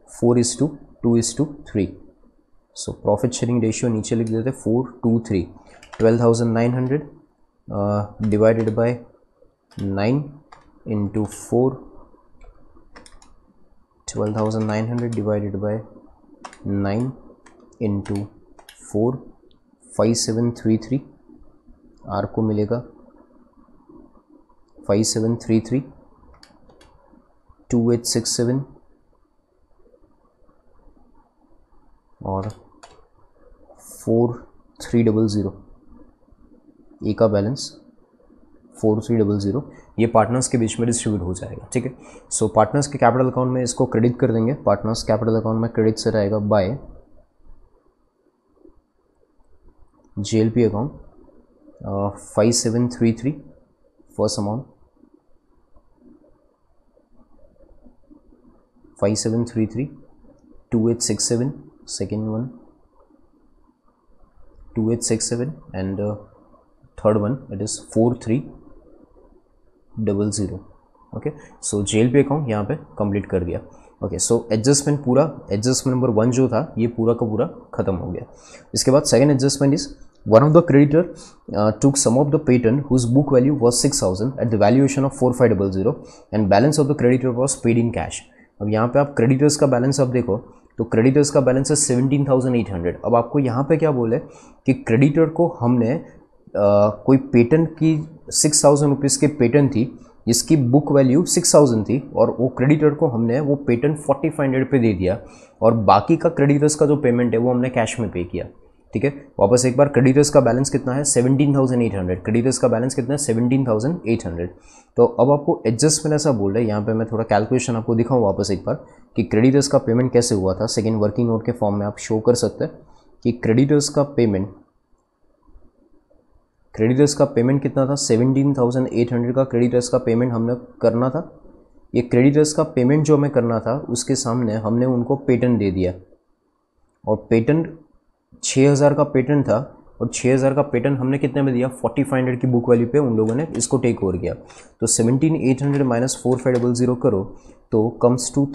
4:2:3। सो प्रॉफिट शेयरिंग रेशियो नीचे लिख देते 4:3। 12,900 divided by 9 into 4, 12,900 divided by 9 into 4, 5733। R को मिलेगा 5733, 2867 और 4300। ए का बैलेंस 4300, ये पार्टनर्स के बीच में डिस्ट्रीब्यूट हो जाएगा। ठीक है, सो पार्टनर्स के कैपिटल अकाउंट में इसको क्रेडिट कर देंगे। पार्टनर्स कैपिटल अकाउंट में क्रेडिट से रहेगा by JLP account 5733 first amount, 5733, 2867 second one, 2867 and third one it is 4300। Okay, so JLP account यहाँ पे कंप्लीट कर दिया। ओके, सो एडजस्टमेंट पूरा, एडजस्टमेंट नंबर 1 जो था ये पूरा का पूरा खत्म हो गया। इसके बाद second adjustment is one of the creditor took some of the patent whose book value was 6,000 at the valuation of 4,500 and balance of the creditor was paid in cash। अब यहाँ पे आप क्रेडिटर्स का बैलेंस आप देखो तो creditors का balance है 17,800। अब आपको यहाँ पे क्या बोले कि क्रेडिटर को हमने कोई पेटेंट की 6,000 रुपीज़ की पेटेंट थी जिसकी बुक वैल्यू 6,000 थी और वो क्रेडिटर को हमने वो पेटेंट 4,500 पे दे दिया और बाकी का क्रेडिटर्स का जो पेमेंट है वो हमने कैश में पे किया। ठीक है, वापस एक बार क्रेडिटर्स का बैलेंस कितना है 17,800, क्रेडिटर्स का बैलेंस कितना है 17,800। तो अब आपको एडजस्टमेंट ऐसा बोल रहा है, यहाँ पे मैं थोड़ा कैलकुलेशन आपको दिखाऊँ वापस एक बार कि क्रेडिटर्स का पेमेंट कैसे हुआ था। सेकेंड वर्किंग नोट के फॉर्म में आप शो कर सकते हैं कि क्रेडिटर्स का पेमेंट कितना था, 17,800 का क्रेडिटर्स का पेमेंट हमने करना था। ये क्रेडिटर्स का पेमेंट जो हमें करना था उसके सामने हमने उनको पेटेंट दे दिया और पेटेंट 6000 का पेटेंट था, और 6000 का पेटेंट हमने कितने में दिया, 4500 की बुक वैल्यू पे उन लोगों ने इसको टेक ओवर किया। तो 17800 माइनस 4500 करो तो कम्स टू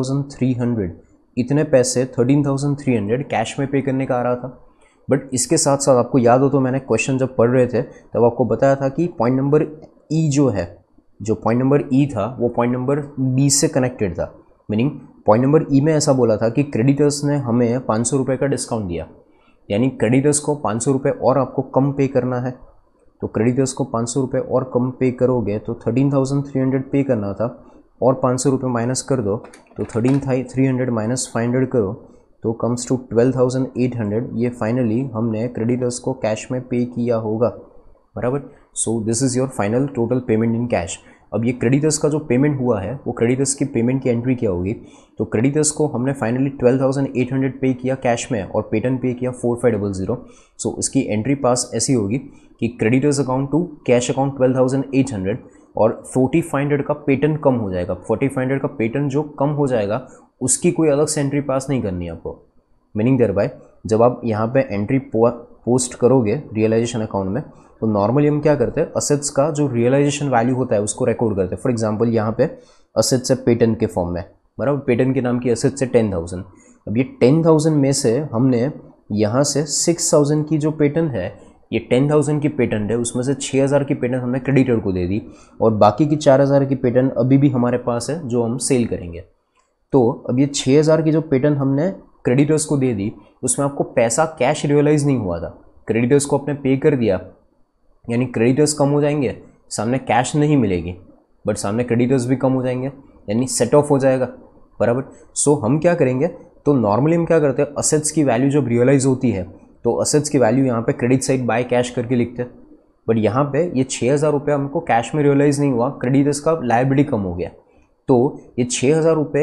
13300। इतने पैसे 13300 कैश में पे करने का आ रहा था। बट इसके साथ साथ आपको याद हो तो मैंने क्वेश्चन जब पढ़ रहे थे तब आपको बताया था कि पॉइंट नंबर ई जो है, जो पॉइंट नंबर ई था वो पॉइंट नंबर बी से कनेक्टेड था। मीनिंग पॉइंट नंबर ई में ऐसा बोला था कि क्रेडिटर्स ने हमें 500 रुपये का डिस्काउंट दिया, यानी क्रेडिटर्स को 500 रुपये और आपको कम पे करना है। तो क्रेडिटर्स को 500 रुपये और कम पे करोगे तो 13,300 पे करना था, और 500 रुपये माइनस कर दो तो 13,300 माइनस 500 करो तो कम्स टू 12,800। ये फाइनली हमने क्रेडिटर्स को कैश में पे किया होगा, बराबर। So this is your final total payment in cash. अब ये क्रेडिटर्स का जो पेमेंट हुआ है वो क्रेडिटर्स की पेमेंट की एंट्री क्या होगी, तो क्रेडिटर्स को हमने फाइनली 12,800 पे किया कैश में और पेटेंट पे किया 4500। सो इसकी एंट्री पास ऐसी होगी कि creditors account to cash account 12,800 और 4500 का पेटेंट कम हो जाएगा। 4500 का पेटेंट जो कम हो जाएगा उसकी कोई अलग से एंट्री पास नहीं करनी है आपको। मीनिंग देयर बाय जब आप यहाँ पे एंट्री पोस्ट करोगे रियलाइजेशन अकाउंट में तो नॉर्मली हम क्या करते हैं, असेट्स का जो रियलाइजेशन वैल्यू होता है उसको रिकॉर्ड करते हैं। फॉर एग्जांपल यहाँ पे असेट्स है पेटेंट के फॉर्म में, बराबर। पेटेंट के नाम की असेट्स है 10,000। अब ये 10,000 में से हमने यहाँ से 6,000 की जो पेटेंट है, ये 10,000 की पेटेंट है, उसमें से 6,000 की पेटेंट हमने क्रेडिटर को दे दी और बाकी की 4,000 की पेटेंट अभी भी हमारे पास है जो हम सेल करेंगे। तो अब ये 6,000 की जो पेटेंट हमने क्रेडिटर्स को दे दी उसमें आपको पैसा कैश रियलाइज नहीं हुआ था। क्रेडिटर्स को आपने पे कर दिया, यानी क्रेडिटर्स कम हो जाएंगे, सामने कैश नहीं मिलेगी, बट सामने क्रेडिटर्स भी कम हो जाएंगे, यानी सेट ऑफ हो जाएगा, बराबर। सो हम क्या करेंगे, तो नॉर्मली हम क्या करते हैं, असेट्स की वैल्यू जब रियलाइज होती है तो असेट्स की वैल्यू यहाँ पे क्रेडिट साइड बाय कैश करके लिखते हैं। बट यहाँ पे ये 6,000 रुपये हमको कैश में रियलाइज नहीं हुआ, क्रेडिटर्स का लायबिलिटी कम हो गया। तो ये 6,000 रुपये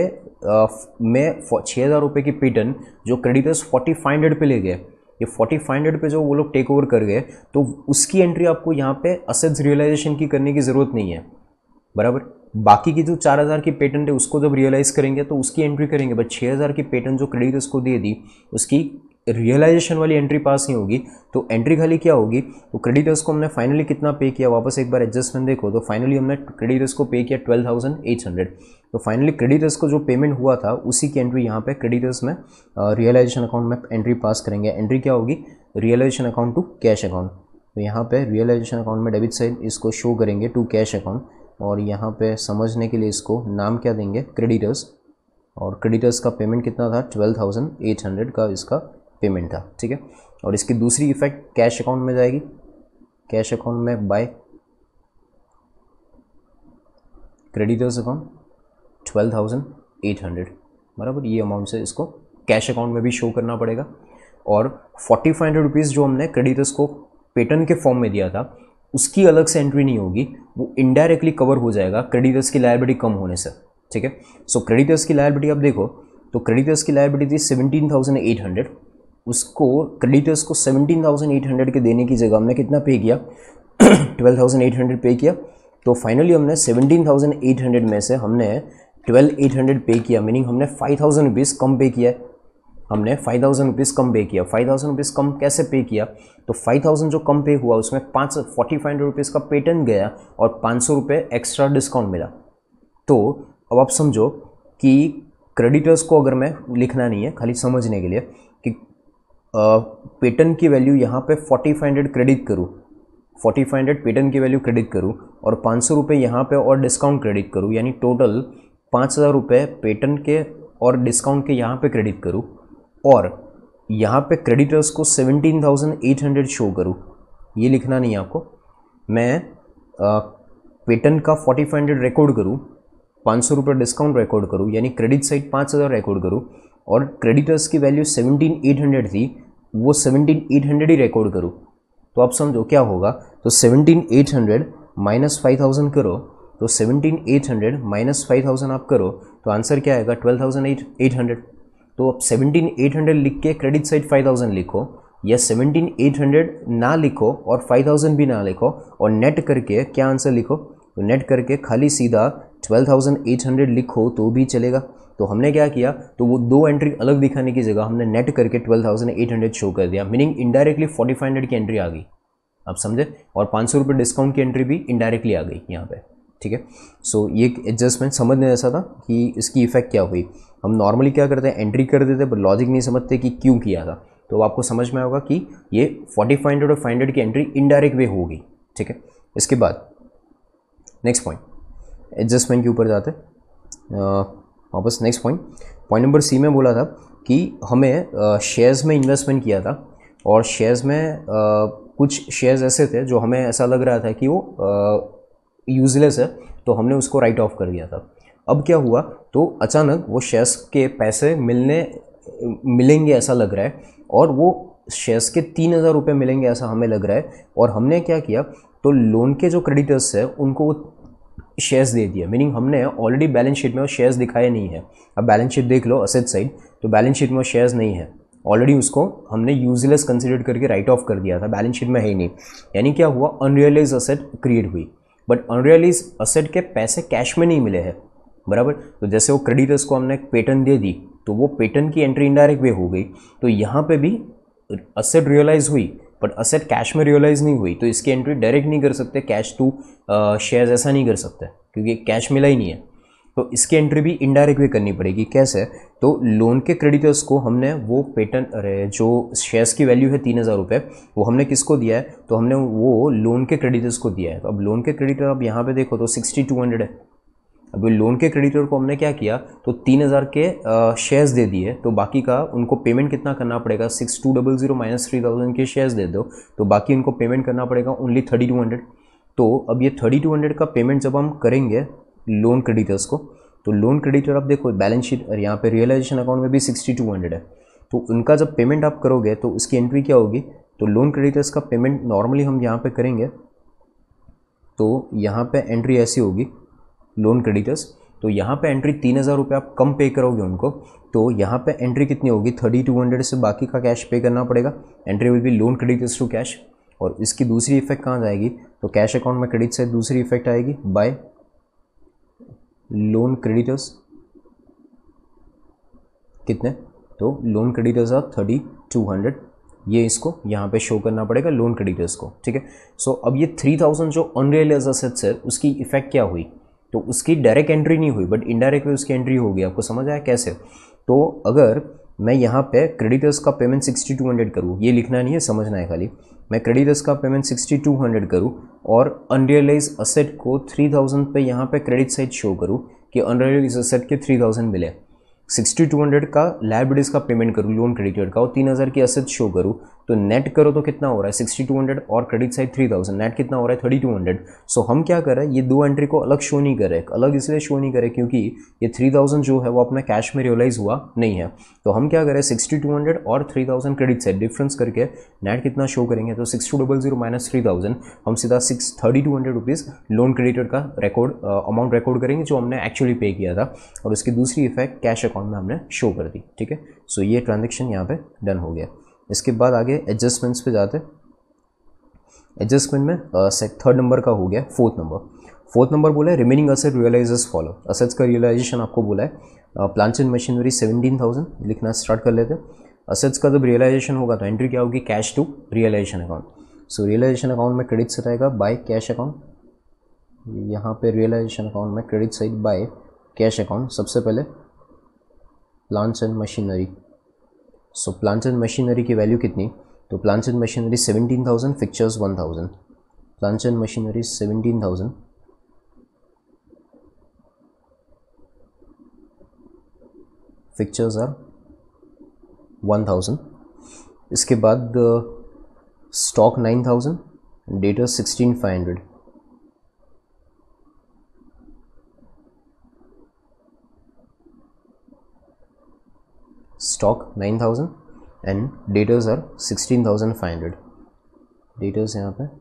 में 6,000 रुपये की पेटेंट जो क्रेडिटर्स 4500 पे ले गए, ये 4500 पे जो वो लोग टेक ओवर कर गए, तो उसकी एंट्री आपको यहाँ पे असेट्स रियलाइजेशन की करने की ज़रूरत नहीं है, बराबर। बाकी की जो 4,000 की पेटेंट है उसको जब रियलाइज़ करेंगे तो उसकी एंट्री करेंगे, बट 6,000 की पेटेंट जो क्रेडिटर्स को दे दी उसकी रियलाइजेशन वाली एंट्री पास नहीं होगी। तो एंट्री खाली क्या होगी, तो क्रेडिटर्स को हमने फाइनली कितना पे किया, वापस एक बार एडजस्टमेंट देखो तो फाइनली हमने क्रेडिटर्स को पे किया 12,800। तो फाइनली क्रेडिटर्स को जो पेमेंट हुआ था उसी की एंट्री यहाँ पे क्रेडिटर्स में रियलाइजेशन अकाउंट में एंट्री पास करेंगे। एंट्री क्या होगी, realisation account to cash account. तो यहाँ पे रियलाइजेशन अकाउंट में डेबिट साइड इसको शो करेंगे टू कैश अकाउंट, और यहाँ पे समझने के लिए इसको नाम क्या देंगे, क्रेडिटर्स। और क्रेडिटर्स का पेमेंट कितना था, 12,800 का इसका पेमेंट था, ठीक है। और इसकी दूसरी इफेक्ट कैश अकाउंट में जाएगी, कैश अकाउंट में बाय क्रेडिटर्स अकाउंट 12,800, बराबर। ये अमाउंट से इसको कैश अकाउंट में भी शो करना पड़ेगा। और 4,500 रुपीज़ जो हमने क्रेडिटर्स को पेटेंट के फॉर्म में दिया था उसकी अलग से एंट्री नहीं होगी, वो इनडायरेक्टली कवर हो जाएगा क्रेडिटर्स की लायबिलिटी कम होने से, ठीक है। सो क्रेडिटर्स की लायबिलिटी आप देखो तो क्रेडिटर्स की लायबिलिटी थी 17,800, उसको क्रेडिटर्स को 17,800 के देने की जगह हमने कितना पे किया 12,800 पे किया। तो फाइनली हमने 17,800 में से हमने 12,800 पे किया, मीनिंग हमने 5,000 रुपीज़ कम पे किया है। हमने 5,000 रुपीज़ कम पे किया। 5,000 रुपीज़ कम कैसे पे किया, तो 5,000 जो कम पे हुआ उसमें 4500 रुपीज़ का पेटेंट गया और 500 रुपये एक्स्ट्रा डिस्काउंट मिला। तो अब आप समझो कि क्रेडिटर्स को अगर मैं लिखना नहीं है, खाली समझने के लिए कि पेटेंट की वैल्यू यहाँ पे 4500 क्रेडिट करूँ, 4500 पेटेंट की वैल्यू क्रेडिट करूँ और 500 रुपये यहाँ पे और डिस्काउंट क्रेडिट करूँ, यानी टोटल 5,000 रुपये पेटेंट के और डिस्काउंट के यहाँ पे क्रेडिट करूँ, और यहाँ पे क्रेडिटर्स को 17,800 शो करूँ। ये लिखना नहीं है आपको, मैं पेटेंट का 4500 रिकॉर्ड करूँ, 500 रुपये डिस्काउंट रिकॉर्ड करूँ, यानी क्रेडिट साइड 5,000 रिकॉर्ड करूँ, और क्रेडिटर्स की वैल्यू 17,800 थी, वो 17,800 ही रिकॉर्ड करूँ। तो आप समझो क्या होगा, तो 17,800 माइनस 5,000 करो, तो 17,800 माइनस 5,000 आप करो तो आंसर क्या आएगा 12,800। तो अब 17,800 लिख के क्रेडिट साइड 5,000 लिखो, या 17,800 ना लिखो और 5,000 भी ना लिखो, और नेट करके क्या आंसर लिखो, तो नेट करके खाली सीधा 12,800 लिखो तो भी चलेगा। तो हमने क्या किया, तो वो दो एंट्री अलग दिखाने की जगह हमने नेट करके 12,800 शो कर दिया, मीनिंग इनडायरेक्टली 4500 की एंट्री आ गई, आप समझे। और 500 रुपये डिस्काउंट की एंट्री भी इनडायरेक्टली आ गई यहाँ पे, ठीक है। सो ये एक एडजस्टमेंट समझने जैसा था कि इसकी इफेक्ट क्या हुई। हम नॉर्मली क्या करते हैं, एंट्री कर देते, पर लॉजिक नहीं समझते कि क्यों किया था। तो आपको समझ में होगा कि ये 4500 और 500 की एंट्री इनडायरेक्ट वे होगी, ठीक है। इसके बाद नेक्स्ट पॉइंट, एडजस्टमेंट के ऊपर जाते वापस। नेक्स्ट पॉइंट नंबर सी में बोला था कि हमें शेयर्स में इन्वेस्टमेंट किया था, और शेयर्स में कुछ शेयर्स ऐसे थे जो हमें ऐसा लग रहा था कि वो यूजलेस है, तो हमने उसको राइट ऑफ कर दिया था। अब क्या हुआ, तो अचानक वो शेयर्स के पैसे मिलेंगे ऐसा लग रहा है, और वो शेयर्स के 3,000 रुपये मिलेंगे ऐसा हमें लग रहा है। और हमने क्या किया, तो लोन के जो क्रेडिटर्स है उनको वो शेयर्स दे दिया, मीनिंग हमने ऑलरेडी बैलेंस शीट में वो शेयर्स दिखाए नहीं है। अब बैलेंस शीट देख लो असेट साइड, तो बैलेंस शीट में वो शेयर्स नहीं है, ऑलरेडी उसको हमने यूजलेस कंसिडर करके राइट ऑफ कर दिया था, बैलेंस शीट में है ही नहीं। यानी क्या हुआ, अनरियलाइज असेट क्रिएट हुई, बट अनरियलाइज असेट के पैसे कैश में नहीं मिले हैं, बराबर। तो जैसे वो क्रेडिटर्स को हमने पेटेंट दे दी, तो वो पेटेंट की एंट्री इनडायरेक्ट वे हो गई। तो यहाँ पे भी असेट रियलाइज हुई, बट असेट कैश में रियलाइज नहीं हुई, तो इसकी एंट्री डायरेक्ट नहीं कर सकते, कैश टू शेयर्स ऐसा नहीं कर सकते, क्योंकि कैश मिला ही नहीं है। तो इसकी एंट्री भी इनडायरेक्ट वे करनी पड़ेगी। कैसे, तो लोन के क्रेडिटर्स को हमने वो पेटेंट जो शेयर्स की वैल्यू है 3,000 रुपये, वो हमने किसको दिया है, तो हमने वो लोन के क्रेडिटर्स को दिया है। तो अब लोन के क्रेडिटर अब यहाँ पे देखो तो 6200 है। अब लोन के क्रेडिटर को हमने क्या किया, तो 3,000 के शेयर्स दे दिए, तो बाकी का उनको पेमेंट कितना करना पड़ेगा, 6200 माइनस 3,000 के शेयर्स दे दो, तो बाकी उनको पेमेंट करना पड़ेगा ओनली 3200। तो अब ये 3200 का पेमेंट जब हम करेंगे लोन क्रेडिटर्स को, तो लोन क्रेडिटर अब देखो बैलेंस शीट और यहाँ पे रियलाइजेशन अकाउंट में भी 6200 है, तो उनका जब पेमेंट आप करोगे तो उसकी एंट्री क्या होगी, तो लोन क्रेडिटर्स का पेमेंट नॉर्मली हम यहाँ पे करेंगे, तो यहाँ पे एंट्री ऐसी होगी लोन क्रेडिटर्स, तो यहाँ पे एंट्री 3,000 रुपये आप कम पे करोगे उनको, तो यहाँ पे एंट्री कितनी होगी, 3200 से बाकी का कैश पे करना पड़ेगा, entry will be loan creditors to cash. और इसकी दूसरी इफेक्ट कहाँ जाएगी, तो कैश अकाउंट में क्रेडिट से दूसरी इफेक्ट आएगी बाय लोन क्रेडिटर्स, कितने, तो लोन क्रेडिटर्स आर 3200, ये इसको यहाँ पे शो करना पड़ेगा लोन क्रेडिटर्स को, ठीक है। सो अब ये 3,000 जो अनरियलाइज्ड असेट्स है उसकी इफेक्ट क्या हुई, तो उसकी डायरेक्ट एंट्री नहीं हुई, बट इनडायरेक्टली उसकी एंट्री होगी। आपको समझ आया कैसे, तो अगर मैं यहाँ पे क्रेडिटर्स का पेमेंट 6200 करूँ, ये लिखना नहीं है, समझना है खाली, मैं क्रेडिटर्स का पेमेंट 6200 करूँ और अनरियलाइज असेट को 3000 पे यहाँ पे क्रेडिट साइड शो करूँ कि अनरियलाइज असेट के 3000 मिले, 6200 का लायबिलिटीज का पेमेंट करूँ लोन क्रेडिटर का और 3000 की असेट शो करूँ, तो नेट करो तो कितना हो रहा है 6200 और क्रेडिट साइड 3000, नेट कितना हो रहा है 3200। सो हम क्या कर रहे हैं, ये दो एंट्री को अलग शो नहीं कर रहे, अलग इसलिए शो नहीं करे क्योंकि ये 3000 जो है वो अपना कैश में रियलाइज हुआ नहीं है। तो हम क्या करें 6200 और 3000 क्रेडिट साइड डिफरेंस करके नेट कितना शो करेंगे, तो 6200 माइनस 3000 हम सीधा 3200 रुपीज़ लोन क्रेडिटर का रिकॉर्ड अमाउंट रिकॉर्ड करेंगे जो हमने एक्चुअली पे किया था, और उसकी दूसरी इफेक्ट कैश अकाउंट में हमने शो कर दी, ठीक है। सो ये ट्रांजेक्शन यहाँ पे डन हो गया। इसके बाद आगे एडजस्टमेंट्स पे जाते हैं। एडजस्टमेंट में थर्ड नंबर का हो गया फोर्थ नंबर बोला है remaining asset realises follow, assets का रियलाइजेशन आपको बोला है। प्लांट्स एंड मशीनरी 17,000 लिखना स्टार्ट कर लेते हैं। असेट्स का जब रियलाइजेशन होगा तो एंट्री क्या होगी, cash to realisation account. So realisation account में क्रेडिट से रहेगा बाय कैश अकाउंट, यहाँ पे रियलाइजेशन अकाउंट में credit side by cash account. सबसे पहले plants and machinery, so plants and machinery की वैल्यू कितनी, तो plants and machinery 17,000, fixtures 1,000, plants and machinery 17,000, fixtures are 1,000। इसके बाद stock 9,000, debtor 16,500, stock 9,000 and daters are 16,500, daters यहाँ पे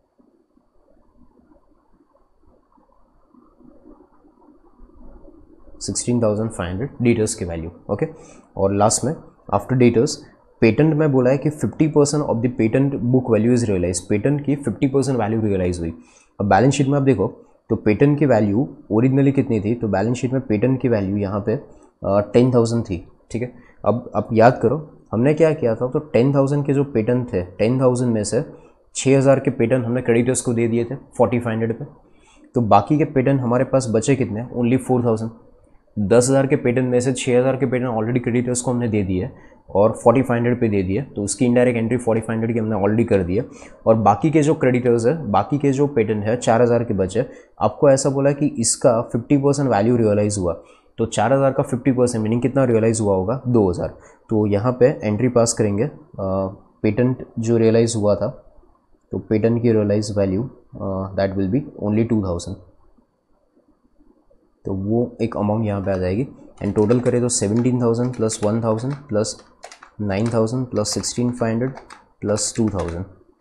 16,500 डेटर्स की वैल्यू, ओके। और लास्ट में आफ्टर डेटर्स पेटेंट में बोला है कि 50% of the patent book value is realise, patent की 50% वैल्यू रियलाइज हुई। अब बैलेंस शीट में आप देखो तो पेटेंट की वैल्यू ओरिजिनली कितनी थी, तो बैलेंस शीट में पेटेंट की वैल्यू यहाँ पे 10,000 थी, ठीक है। अब आप याद करो हमने क्या किया था, तो 10,000 के जो पेटेंट थे 10,000 में से 6,000 के पेटेंट हमने क्रेडिटर्स को दे दिए थे 4500 पे। तो बाकी के पेटेंट हमारे पास बचे कितने, ओनली 4,000। 10,000 के पेटेंट में से 6,000 के पेटेंट ऑलरेडी क्रेडिटर्स को हमने दे दिए और 4500 पे दे दिए, तो उसकी इनडायरेक्ट एंट्री 4500 की हमने ऑलरेडी कर दी है। और बाकी के जो क्रेडिटर्स है, बाकी के जो पेटेंट है 4,000 के बचे। आपको ऐसा बोला कि इसका 50% वैल्यू रियलाइज़ हुआ, तो 4,000 का 50% मीनिंग कितना रियलाइज़ हुआ होगा, 2,000। तो यहाँ पे एंट्री पास करेंगे पेटेंट जो रियलाइज़ हुआ था, तो पेटेंट की realise value that will be only 2,000। तो वो एक अमाउंट यहाँ पे आ जाएगी। एंड टोटल करें तो 17,000 plus 1,000 plus 9,000 plus 16,500 plus 2,000,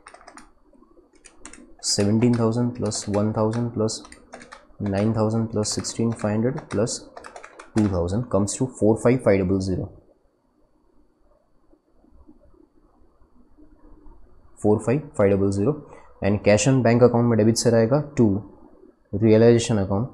17,000 plus 1,000 plus 9,000 plus 16,500 plus 2,000 comes to 45,500, 45,500। And cash and bank account में डेबिट से रहेगा to realisation account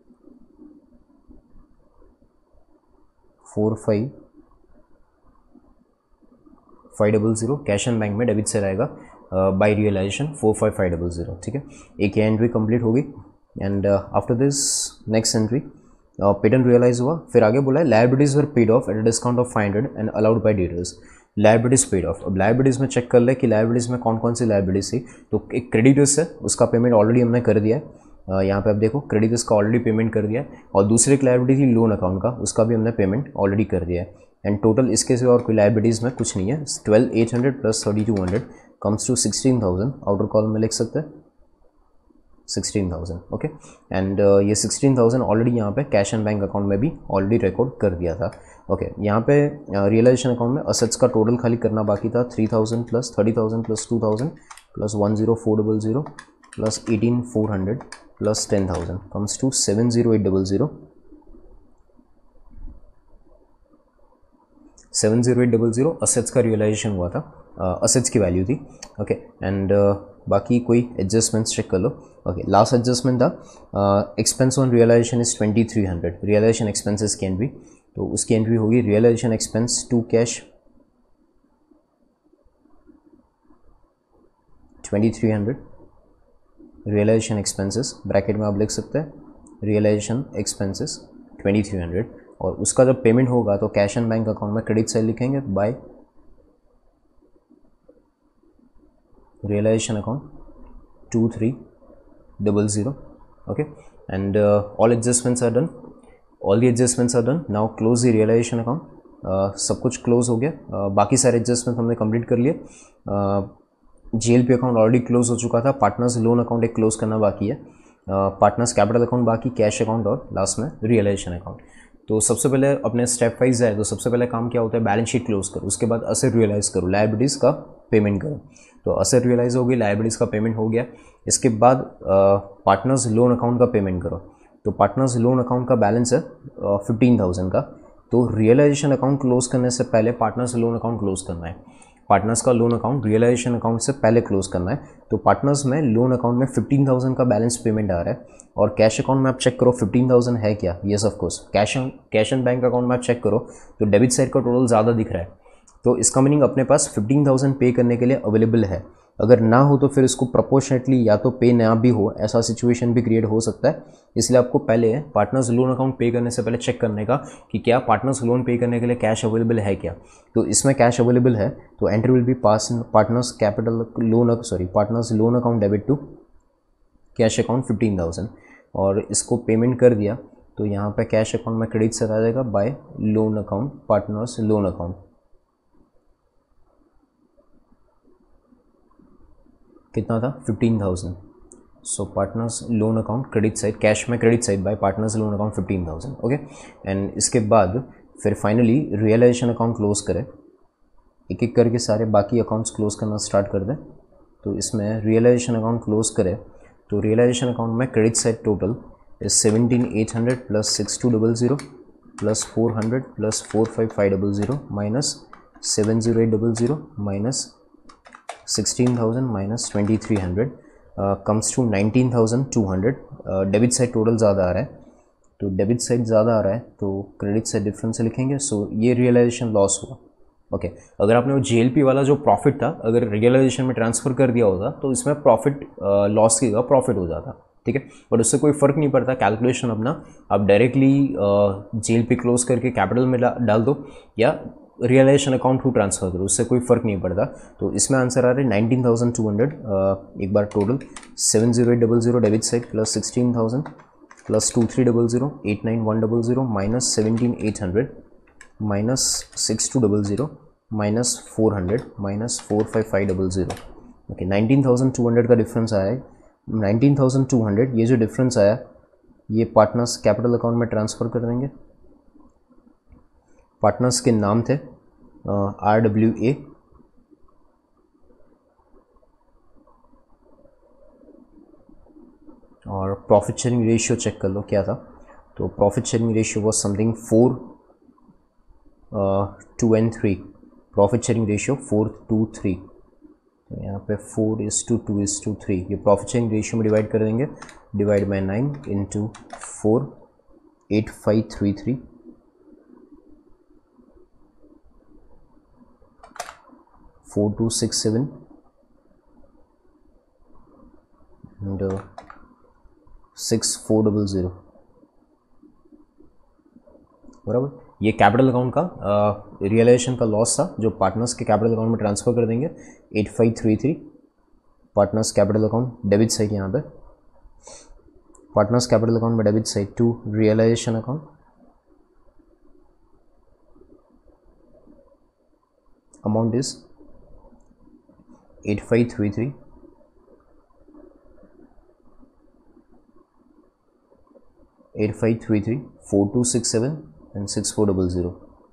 45,500, cash and bank में डेबिट से रहेगा बाय रियलाइजेशन 45,500, ठीक है। एक एंट्री कंप्लीट होगी। And after this next entry patent realise हुआ, फिर आगे बोला है liabilities were paid off eight a discount of 500 and allowed by debtors. Liabilities paid off, अब लायबिलिटीज में चेक कर ले कि लायबिलिटीज में कौन कौन सी लायबिलिटीज थी। तो एक क्रेडिटर्स है, उसका पेमेंट ऑलरेडी हमने कर दिया है, यहाँ पे आप देखो क्रेडिटर्स का ऑलरेडी पेमेंट कर दिया है। और दूसरी एक लायबिलिटी थी लोन अकाउंट का, उसका भी हमने पेमेंट ऑलरेडी कर दिया है। एंड टोटल इसके सिवा और कोई लायबिलिटीज़ में कुछ नहीं है। 12,800 plus 3,200 comes to 16,000। Outer column में लिख सकते हैं 16,000, ओके। एंड ये 16,000 ऑलरेडी यहाँ पे कैश एंड बैंक अकाउंट में भी ऑलरेडी रिकॉर्ड कर दिया था, ओके। यहाँ पे रियलाइजेशन अकाउंट में असेट्स का टोटल खाली करना बाकी था 3,000 plus 30,000 plus 2,000 plus 10400 plus 18,400 plus 10,000 comes to 70800। 70800 assets का रियलाइजेशन हुआ था, असेट्स की वैल्यू थी, ओके। एंड बाकी कोई एडजस्टमेंट्स चेक कर लो, ओके। लास्ट एडजस्टमेंट था expense on realisation is 2,300, realisation expenses की एंट्री, तो उसकी एंट्री होगी realisation expense to cash 2,300, realisation expenses bracket में आप लिख सकते हैं रियलाइजेशन एक्सपेंसेस 2,300। और उसका जब पेमेंट होगा तो कैश एंड बैंक अकाउंट में क्रेडिट साइड लिखेंगे by realisation account 2,300, okay. And all adjustments are done, all the adjustments are done. Now close the realisation account. सब कुछ क्लोज हो गया, बाकी सारे एडजस्टमेंट हमने कंप्लीट कर लिए। GLP अकाउंट ऑलरेडी क्लोज हो चुका था, पार्टनर्स लोन अकाउंट एक क्लोज करना बाकी है, पार्टनर्स कैपिटल अकाउंट बाकी, कैश अकाउंट और लास्ट में रियलाइजेशन अकाउंट। तो सबसे पहले अपने स्टेप वाइज जाए तो सबसे पहले काम क्या होता है, बैलेंस शीट क्लोज करो, उसके बाद असेट रियलाइज़ करो, लायबिलिटीज़ का पेमेंट करो। तो असेट रियलाइज़ हो गई, लायबिलिटीज़ का पेमेंट हो गया। इसके बाद पार्टनर्स लोन अकाउंट का पेमेंट करो। तो पार्टनर्स लोन अकाउंट का बैलेंस है 15,000 का। तो रियलाइजेशन अकाउंट क्लोज करने से पहले पार्टनर्स लोन अकाउंट क्लोज करना है। पार्टनर्स का लोन अकाउंट रियलाइजेशन अकाउंट से पहले क्लोज करना है। तो पार्टनर्स में लोन अकाउंट में 15,000 का बैलेंस पेमेंट आ रहा है, और कैश अकाउंट में आप चेक करो 15,000 है क्या, yes of course. Cash and bank account में आप चेक करो तो डेबिट साइड का टोटल ज़्यादा दिख रहा है, तो इसका मीनिंग अपने पास 15,000 पे करने के लिए अवेलेबल है। अगर ना हो तो फिर इसको प्रोपोर्शनेटली या तो पे ना भी हो, ऐसा सिचुएशन भी क्रिएट हो सकता है। इसलिए आपको पहले पार्टनर्स लोन अकाउंट पे करने से पहले चेक करने का कि क्या पार्टनर्स लोन पे करने के लिए कैश अवेलेबल है क्या। तो इसमें कैश अवेलेबल है, तो entry will be pass partners capital loan partners loan account debit to cash account 15,000, और इसको पेमेंट कर दिया तो यहाँ पे कैश अकाउंट में क्रेडिट से आ जाएगा by loan account, partners loan account. कितना था 15,000। So partners loan account credit side, cash में credit side by partners loan account 15,000, okay. And इसके बाद फिर फाइनली रियलाइजेशन अकाउंट क्लोज करें, एक एक करके सारे बाकी अकाउंट्स क्लोज करना स्टार्ट कर दें। तो इसमें रियलाइजेशन अकाउंट क्लोज करें तो रियलाइजेशन अकाउंट में credit side total is 17,800 plus 6,200 plus 400 plus 45,500 minus 7,0800 minus 16,000 minus 2,300 comes to 19,200। Debit side total ज़्यादा आ रहा है, तो डेबिट साइड ज़्यादा आ रहा है तो क्रेडिट साइड डिफरेंस से लिखेंगे। सो ये रियलाइजेशन लॉस हुआ। ओके, अगर आपने वो JLP वाला जो प्रॉफिट था अगर रियलाइजेशन में ट्रांसफ़र कर दिया होता तो इसमें प्रॉफिट लॉस की जगह प्रॉफिट हो जाता, ठीक है। बट उससे कोई फ़र्क नहीं पड़ता, कैलकुलेशन अपना आप डायरेक्टली JLP क्लोज करके कैपिटल में डाल दो या रियलाइजेशन अकाउंट थ्रू ट्रांसफ़र करो, उससे कोई फ़र्क नहीं पड़ता। तो इसमें आंसर आ रहा है 19,200। एक बार total 70800 debit side plus 16,000 plus 2300 89100 minus 17,800 minus 6200 minus 400 minus 45500। Okay, 19,200 का डिफरेंस आया है। 19,200 ये जो डिफरेंस आया ये पार्टनर्स कैपिटल अकाउंट में ट्रांसफ़र कर देंगे। पार्टनर्स के नाम थे RWA, और प्रॉफिट शेयरिंग रेशियो चेक कर लो क्या था। तो profit sharing ratio was something 4:2 profit sharing ratio 4:3। तो यहाँ पे 4:2:3 ये प्रॉफिट शेयरिंग रेशियो में डिवाइड कर देंगे। डिवाइड बाई 9 इंटू 4 8533 4267 and 6400 बराबर। ये कैपिटल अकाउंट का रियलाइजेशन का लॉस था जो पार्टनर्स के कैपिटल अकाउंट में ट्रांसफ़र कर देंगे। 8533 partners capital account debit side, यहाँ पे पार्टनर्स कैपिटल अकाउंट में debit side to realisation account. Amount is 8533 8533 4267 and 6400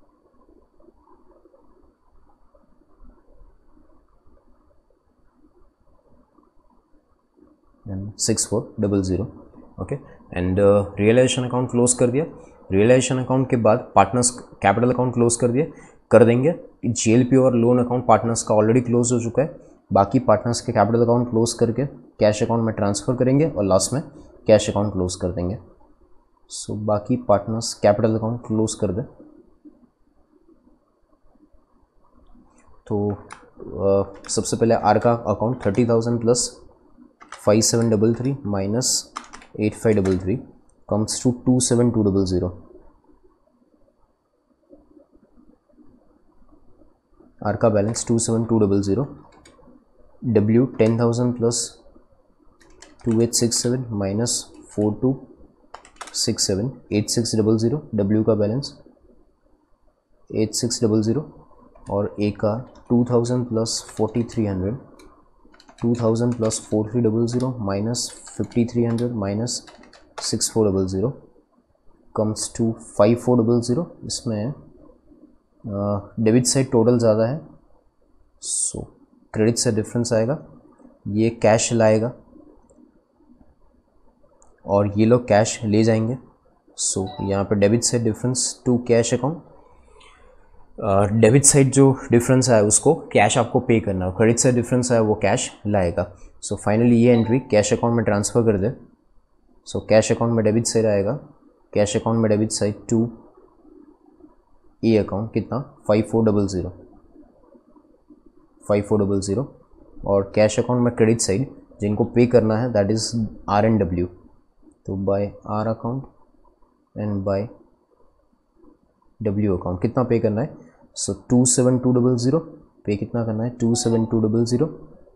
and 6400। Okay, and realisation account close कर दिया। रियलाइजेशन अकाउंट के बाद पार्टनर्स कैपिटल अकाउंट क्लोज कर देंगे। JLP और लोन अकाउंट पार्टनर्स का ऑलरेडी क्लोज हो चुका है। बाकी पार्टनर्स के कैपिटल अकाउंट क्लोज करके कैश अकाउंट में ट्रांसफ़र करेंगे और लास्ट में कैश अकाउंट क्लोज कर देंगे। सो बाकी पार्टनर्स कैपिटल अकाउंट क्लोज कर दें। तो सबसे पहले आर का account 30,000 plus 5733 minus 8533 comes to 27200। R का balance 27200। W 10,000 plus 2867 minus 4267 8600। W का बैलेंस 8600 और A का 2000 plus 4300 2000 plus 4300 minus 5300 minus 6400 comes to 5400। इसमें डेबिट साइड टोटल ज़्यादा है, सो क्रेडिट से डिफरेंस आएगा। ये कैश लाएगा और ये लोग कैश ले जाएंगे। सो यहाँ पे debit side difference to cash account. Debit side जो डिफरेंस है उसको कैश आपको पे करना है, क्रेडिट साइड डिफरेंस है वो कैश लाएगा। सो फाइनली ये एंट्री कैश अकाउंट में ट्रांसफ़र कर दे। सो कैश अकाउंट में डेबिट साइड आएगा, कैश अकाउंट में debit side to A account कितना 5400 और कैश अकाउंट में क्रेडिट साइड जिनको पे करना है दैट इज़ R&W। तो by R account and by W account कितना पे करना है। सो 27200 पे कितना करना है 27200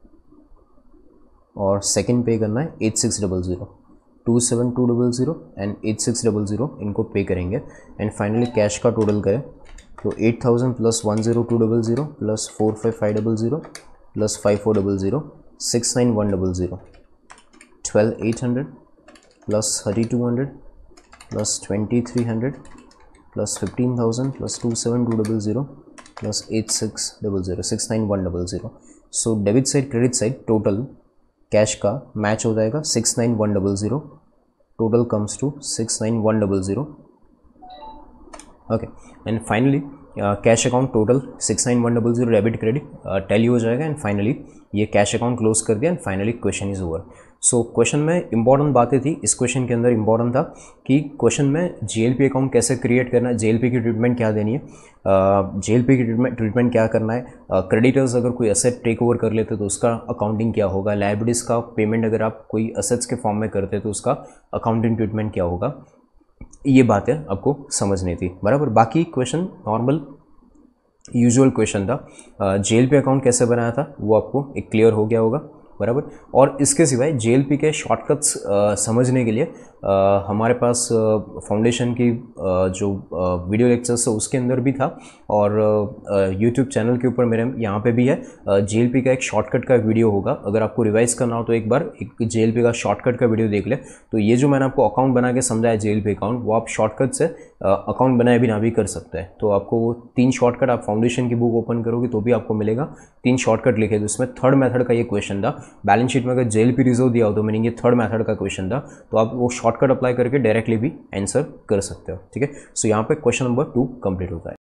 और सेकंड पे करना है 8600। 27200 एंड 8600 इनको पे करेंगे एंड फाइनली कैश का टोटल करें तो 8000 plus 10200 plus 45500 plus 5400 69100 12800 plus 3200 plus 2300 plus 15,000 plus 27200 plus 8600 69100। So debit side credit side total cash का मैच हो जाएगा 69100। Total comes to 69100। Okay, and finally cash account total 69100 debit credit tally हो जाएगा and finally ये cash account close कर दिया and finally question is over. So question में important बातें थी, इस क्वेश्चन के अंदर इंपॉर्टेंट था कि क्वेश्चन में जेएलपी अकाउंट कैसे क्रिएट करना है, जेएलपी की ट्रीटमेंट क्या देनी है, जेएलपी की ट्रीटमेंट क्या करना है, क्रेडिटर्स अगर कोई एसेट टेक ओवर कर लेते तो उसका अकाउंटिंग क्या होगा, लायबिलिटीज़ का पेमेंट अगर आप कोई एसेट्स के फॉर्म में करते तो उसका अकाउंटिंग ट्रीटमेंट क्या होगा, ये बातें आपको समझनी थी, बराबर। बाकी क्वेश्चन नॉर्मल यूजुअल क्वेश्चन था। जेएलपी अकाउंट कैसे बनाया था वो आपको एक क्लियर हो गया होगा, बराबर। और इसके सिवाय जेएलपी के शॉर्टकट्स समझने के लिए हमारे पास फाउंडेशन की जो वीडियो लेक्चर्स है उसके अंदर भी था, और यूट्यूब चैनल के ऊपर मेरे यहाँ पे भी है। जेएलपी का एक शॉर्टकट का वीडियो होगा, अगर आपको रिवाइज करना हो तो एक बार एक जेएलपी का शॉर्टकट का वीडियो देख ले। तो ये जो मैंने आपको अकाउंट बना के समझाया जेएलपी अकाउंट, वो आप शॉर्टकट से अकाउंट बनाए बिना भी कर सकते हैं। तो आपको वो 3 शॉर्टकट, आप फाउंडेशन की बुक ओपन करोगे तो भी आपको मिलेगा 3 शॉर्टकट लिखे। तो इसमें थर्ड मेथड का ये क्वेश्चन था, बैलेंस शीट में अगर जेएलपी रिजर्व दिया हो तो मीनिंग ये थर्ड मेथड का क्वेश्चन था, तो आप वो शॉर्टकट अप्लाई करके डायरेक्टली भी आंसर कर सकते हो, ठीक है। सो यहाँ पे क्वेश्चन नंबर 2 कंप्लीट होता है।